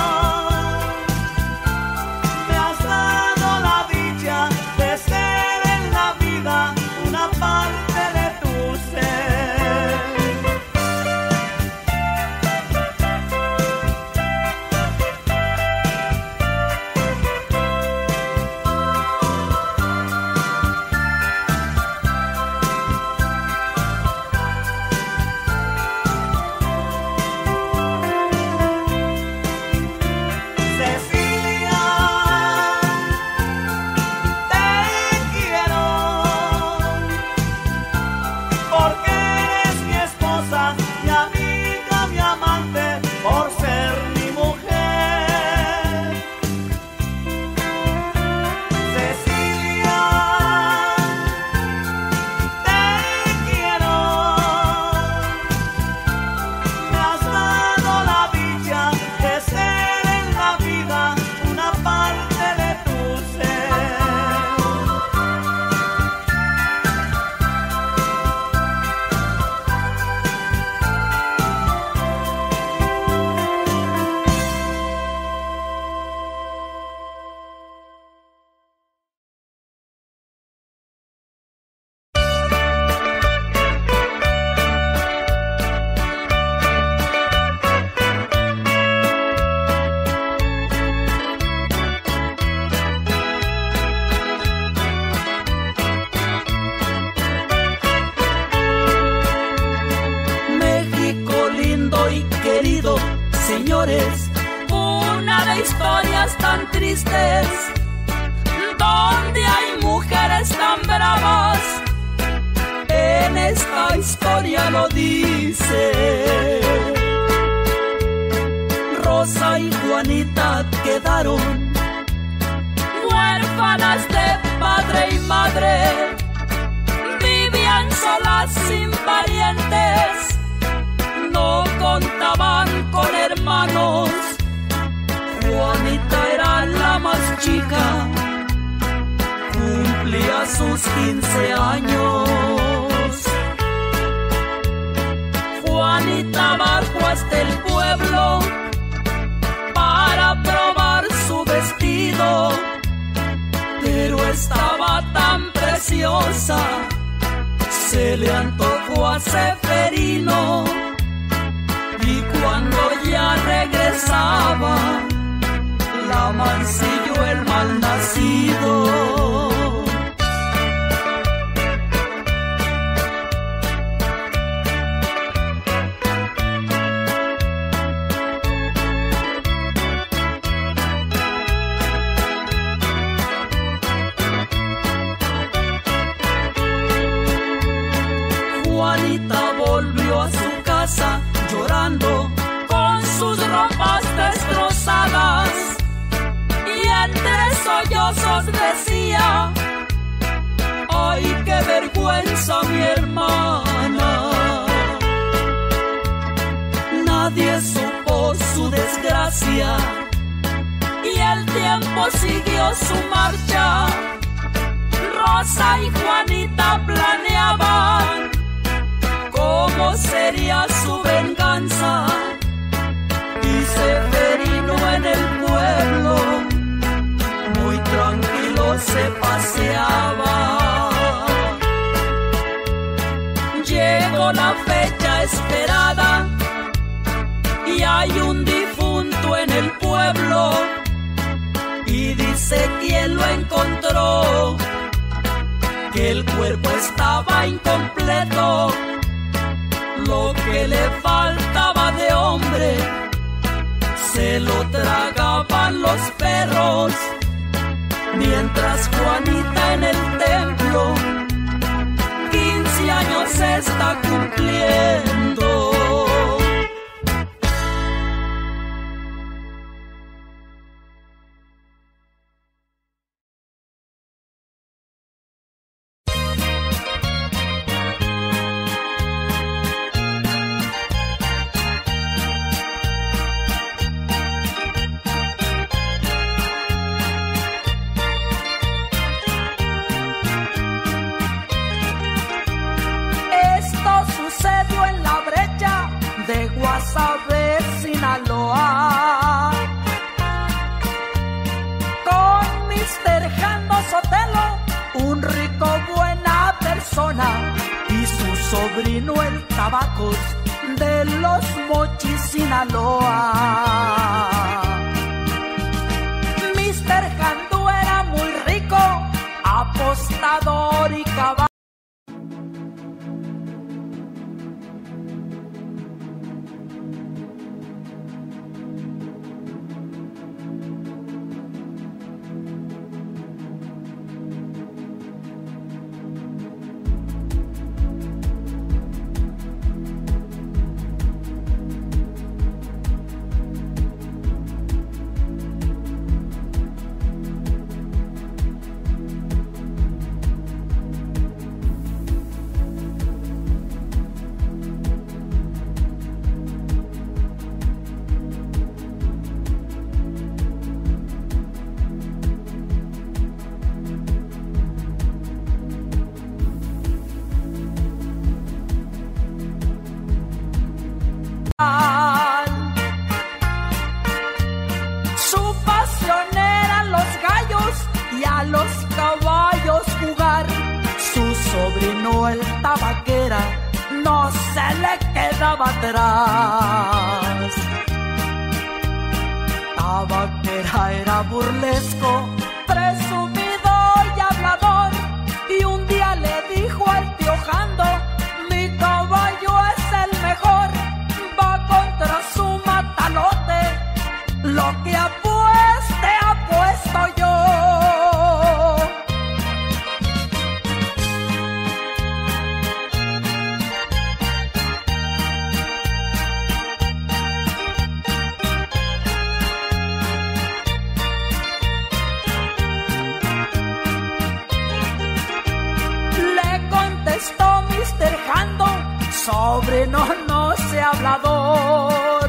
Me has dado la dicha de ser en la vida una parte de tu ser. Cecilia, te quiero porque eres mi esposa, mi amiga, mi amante, por ser mi mujer. Cecilia, te quiero. Me has dado la dicha de ser en la vida una parte de tu ser.
México lindo y querido, señores, una de historias tan tristes, donde hay mujeres tan bravas, en esta historia lo dice. Rosa y Juanita quedaron huérfanas de padre y madre, vivían solas sin parientes, no contaban con hermanos. Juanita era la más chica, cumplía sus quince años. Juanita bajó hasta el pueblo para probar su vestido, pero estaba tan preciosa, se le antojó a Seferino. Y cuando ya regresaba, la mancilló el malnacido. Juanita volvió a su casa llorando con sus ropas destrozadas, y entre sollozos decía: ¡ay, qué vergüenza mi hermana! Nadie supo su desgracia y el tiempo siguió su marcha. Rosa y Juanita planeaban cómo sería su venganza, y Seferino en el pueblo muy tranquilo se paseaba. desesperada y hay un difunto en el pueblo y dice quién lo encontró, que el cuerpo estaba incompleto, lo que le faltaba de hombre se lo tragaban los perros, mientras Juanita en el templo quince años se está cumpliendo. Guasave, Sinaloa, con mister Jando Sotelo, un rico buena persona, y su sobrino el Tabacos de los Mochis, Sinaloa. mister Jando era muy rico, apostador y caballo. Su pasión eran los gallos y a los caballos jugar. Su sobrino el Tabaquera no se le quedaba atrás. Tabaquera era burlesco, presumido y hablador, y un día le dijo al tío Jando: mi caballo es el mejor, va contra su matalote, lo que apueste, apuesto yo. Le contestó mister Jando: sobrino, no sea hablador.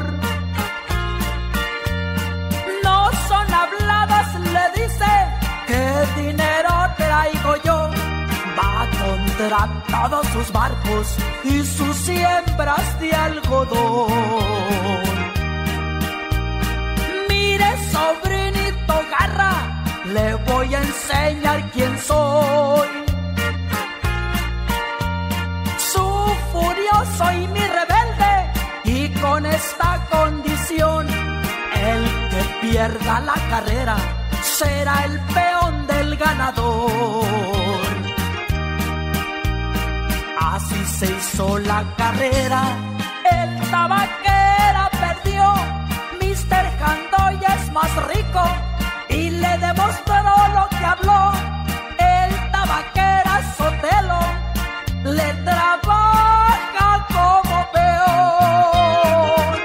No son habladas, le dice, ¿qué dinero traigo yo? Va contra todos sus barcos y sus siembras de algodón. Mire, sobrinito Garra, le voy a enseñar quién soy. Soy mi rebelde y con esta condición, el que pierda la carrera será el peón del ganador. Así se hizo la carrera, el Tabaquera perdió, mister Jando ya es más rico y le demostró lo que habló. El Tabaquera Sotelo le trabaja como peón.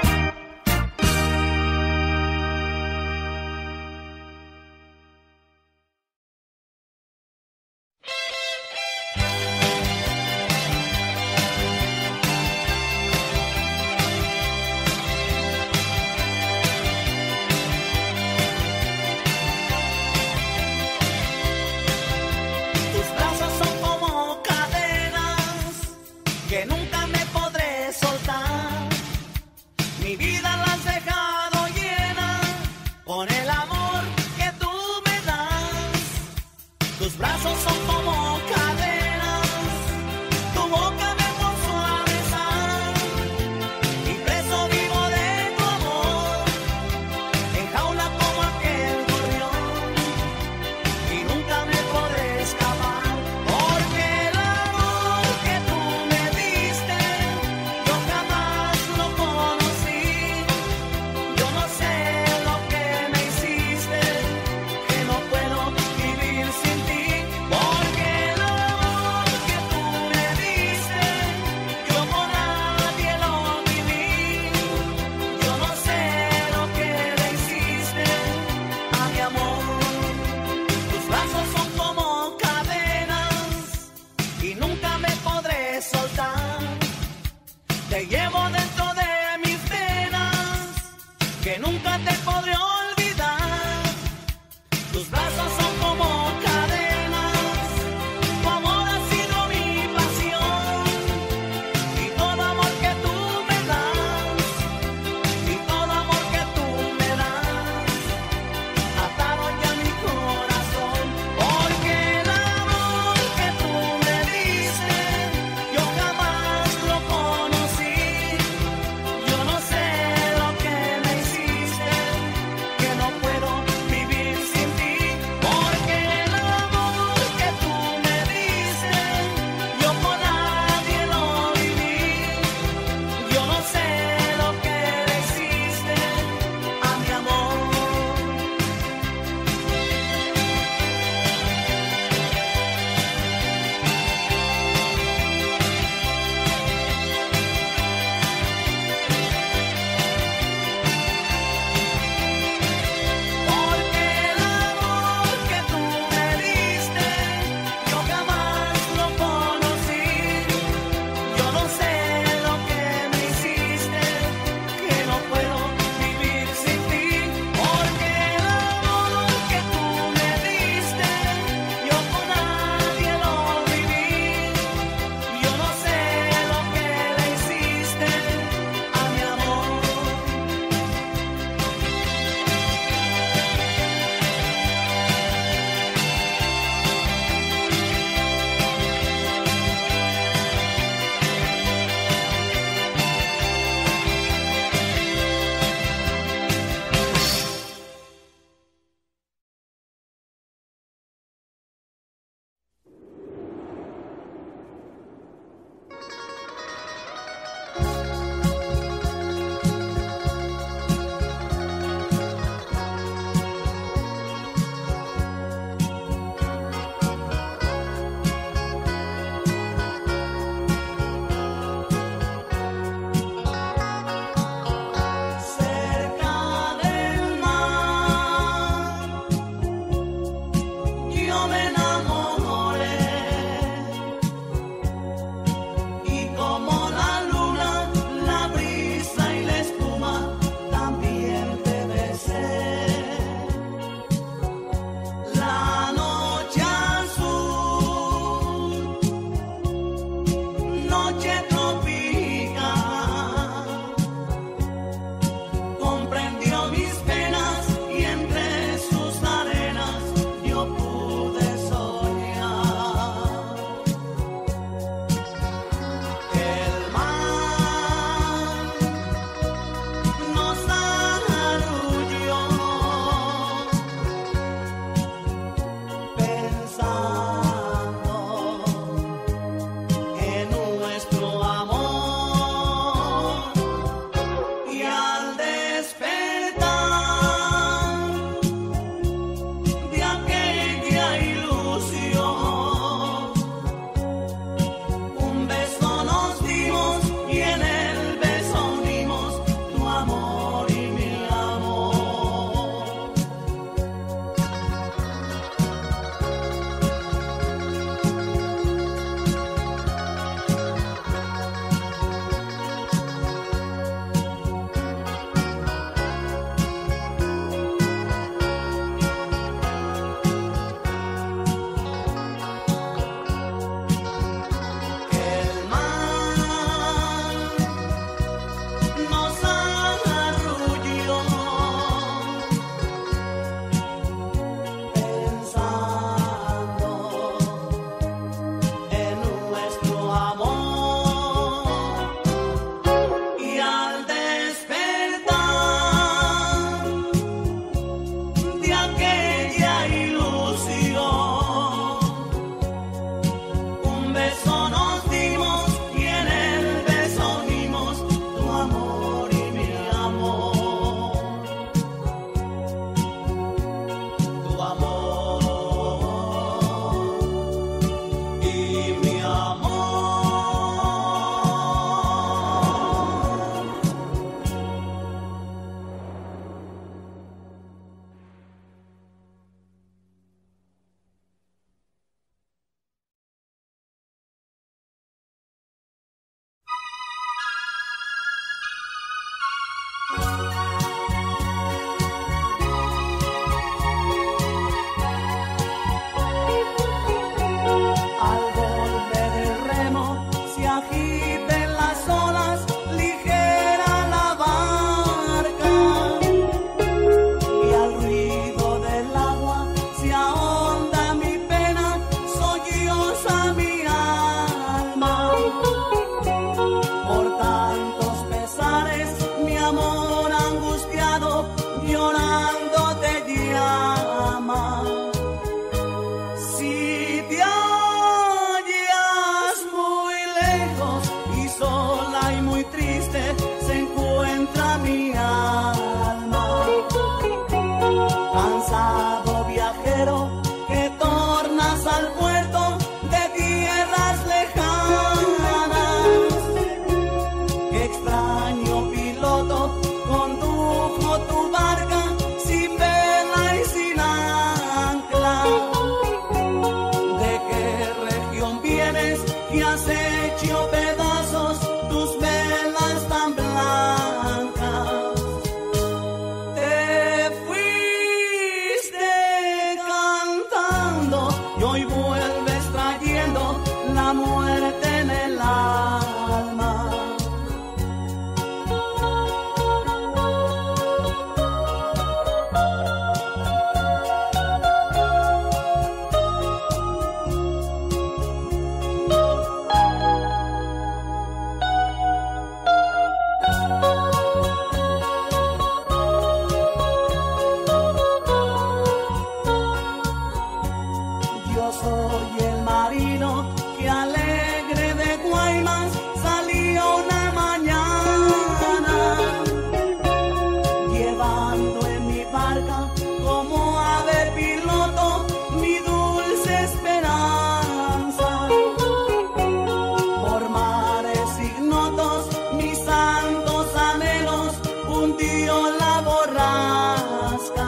hundió la borrasca.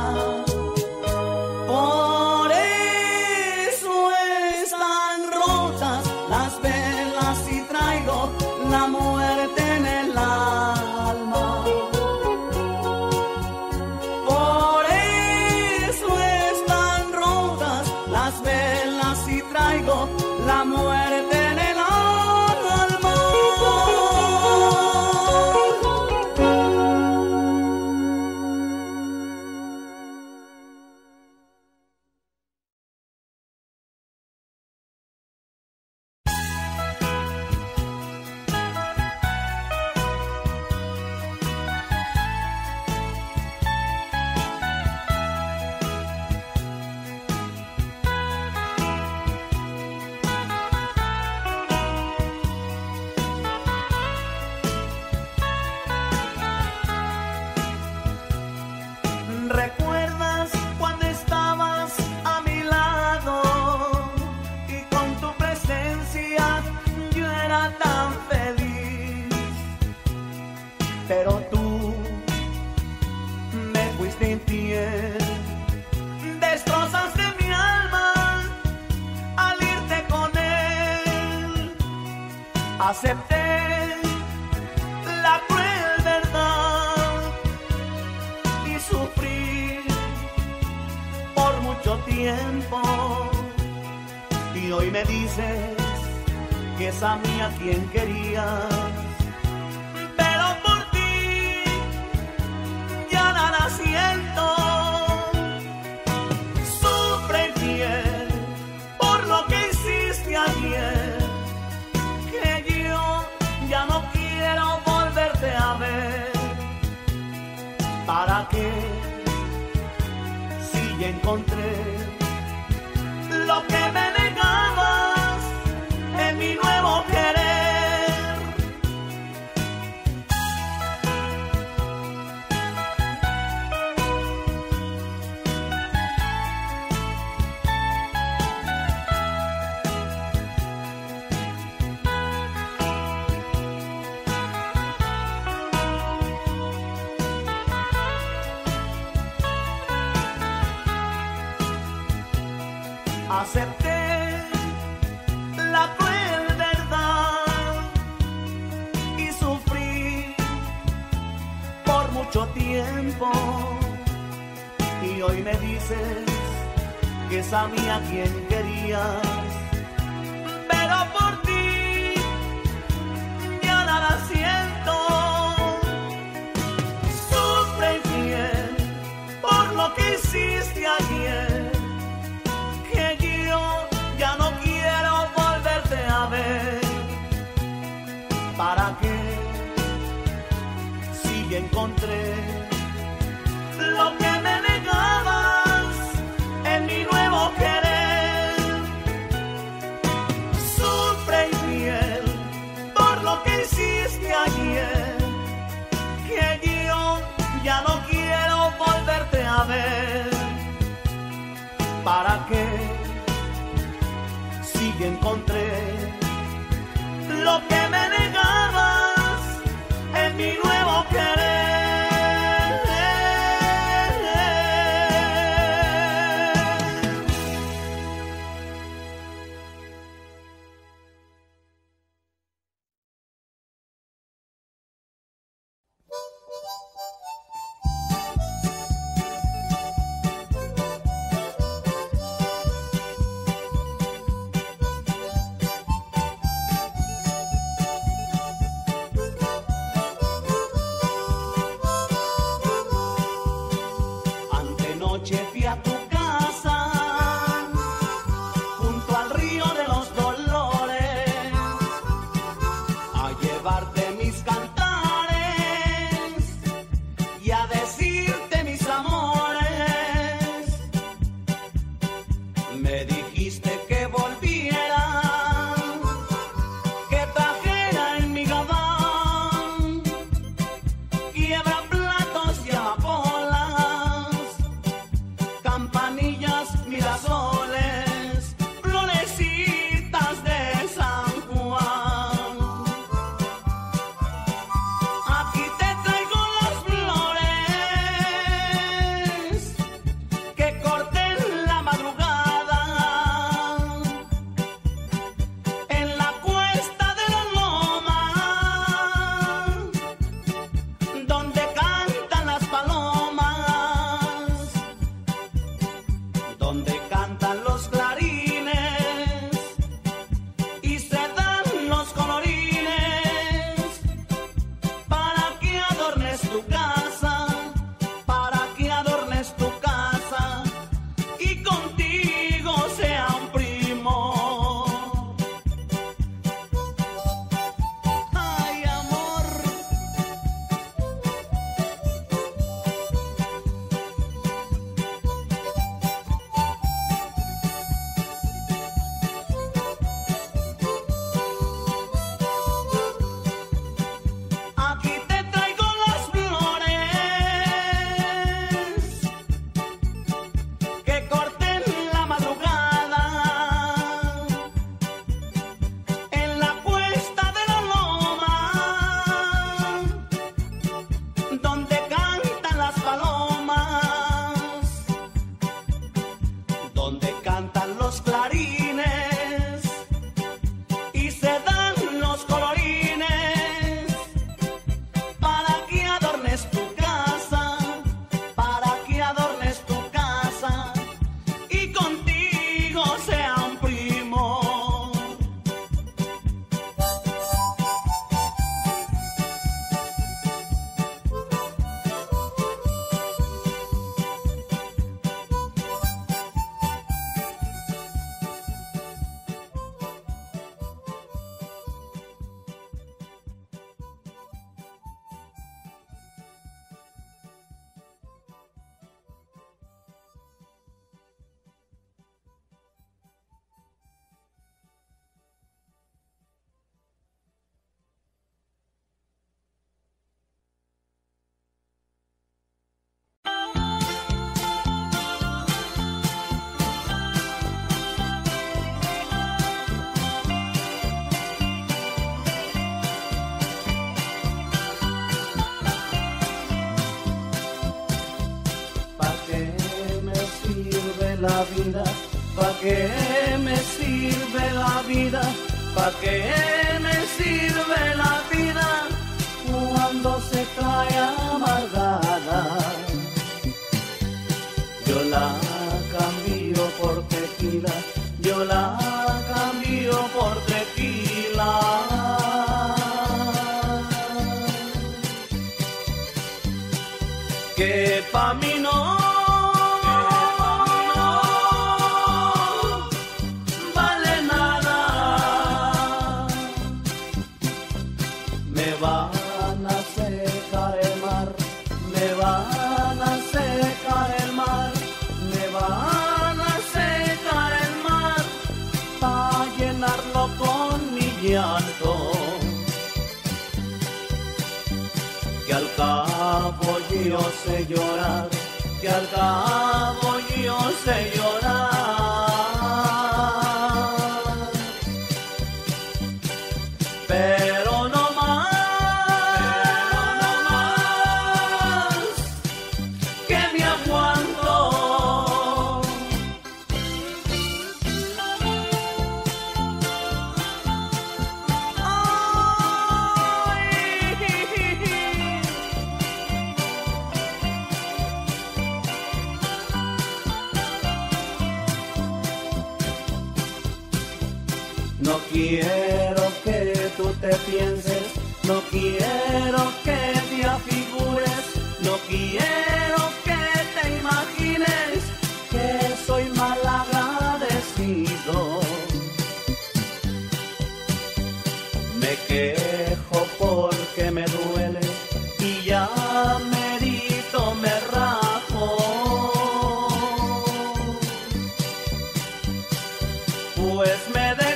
Por eso están rotas las velas y traigo la muerte en el alma. Por eso están rotas las velas y traigo la muerte en el alma. ¿Recuerdas cuando estabas a mi lado y con tu presencia yo era tan feliz? Pero tú me fuiste infiel, destrozaste mi alma al irte con él. Acepté la cruel verdad y sufrí por mucho tiempo, y hoy me dices que es a mí a quien querías, pero por ti ya nada siento. Sufre infiel por lo que hiciste ayer, que yo ya no quiero volverte a ver. ¿Para qué? Si ya encontré lo que me negabas en mi nuevo querer. Acepté la cruel verdad y sufrí por mucho tiempo, y hoy me dices que es a mí a quien querías, pero por ti ya nada siento. Sufre infiel por lo que hiciste ayer, ya no quiero volverte a ver. ¿Para qué? Si ya encontré lo que me negabas en mi nuevo querer. Sufre infiel por lo que hiciste ayer, que yo ya no quiero volverte a ver. ¿Para qué? Si ya encontré lo que me negabas en mi nuevo querer. Fui a tu casa, junto al río de los dolores, a llevarte mis cantares y a decirte mis amores. Me dijiste que volviera, que trajera en mi gabán quiebra platos y amapolas, campanillas, mirasoles, florecitas de San Juan. Aquí te traigo las flores
la vida? ¿Para qué me sirve la vida? ¿Para qué me sirve la vida cuando se cae amargada? Yo la cambio por tequila, yo la cambio por tequila. Que pa' mí no, vale nada. Me van a secar el mar, me van a secar el mar, me van a secar el mar, pa' llenarlo con mi llanto. Que al cabo yo sé llorar, que al cabo yo sé llorar, pero no más, pero no más, que me aguanto. No quiero que tú te pienses, no quiero que te afigures, no quiero que te imagines que soy mal agradecido. Me quejo porque me duele y ya merito me rajo. Pues me dejas,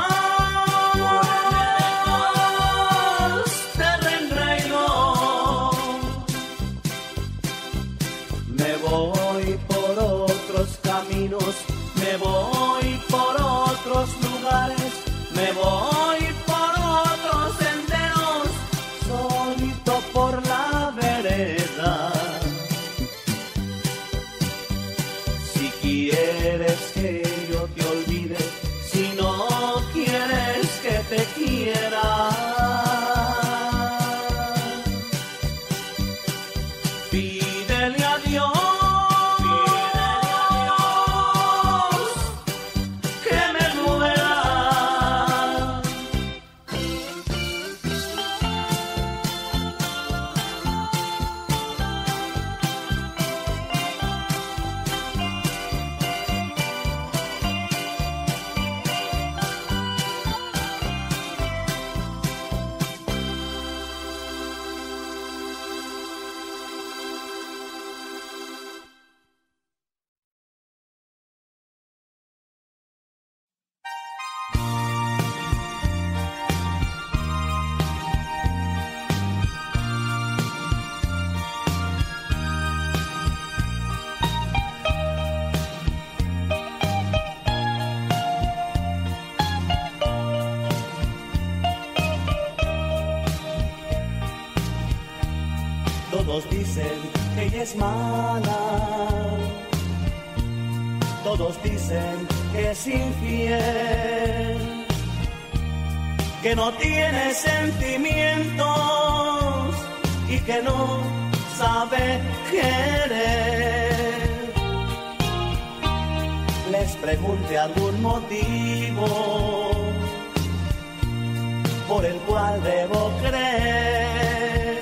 te reenredo. Me voy por otros caminos, me voy por otros lugares, me voy por otros senderos, solito por la vereda. Si quieres que yo te olvide, si no quieres que te quiera, pídele a Dios, pídele a Dios que me muera. Todos dicen que ella es mala, todos dicen que es infiel, que no tiene sentimientos y que no sabe querer. Les pregunté algún motivo por el cual debo creer,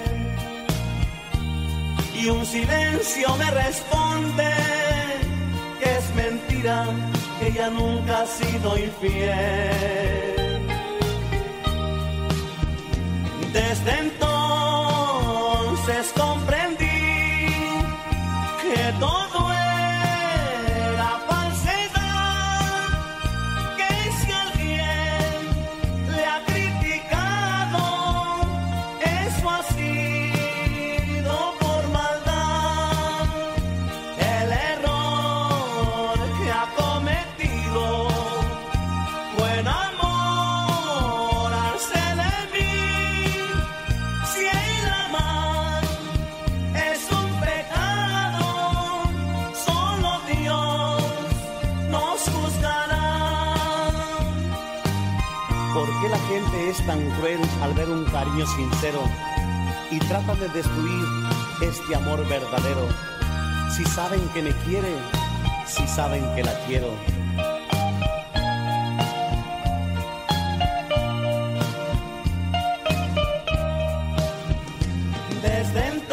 y un silencio me responde que es mentira, que ella nunca ha sido infiel. Desde entonces comprendí que todo era falsedad, que si alguien le ha criticado, eso ha sido por maldad. El error que ha cometido fue enamorarse de mí. Si el amar es un pecado, al ver un cariño sincero y tratan de destruir este amor verdadero. Si saben que me quiere, si saben que la quiero.
Desde entonces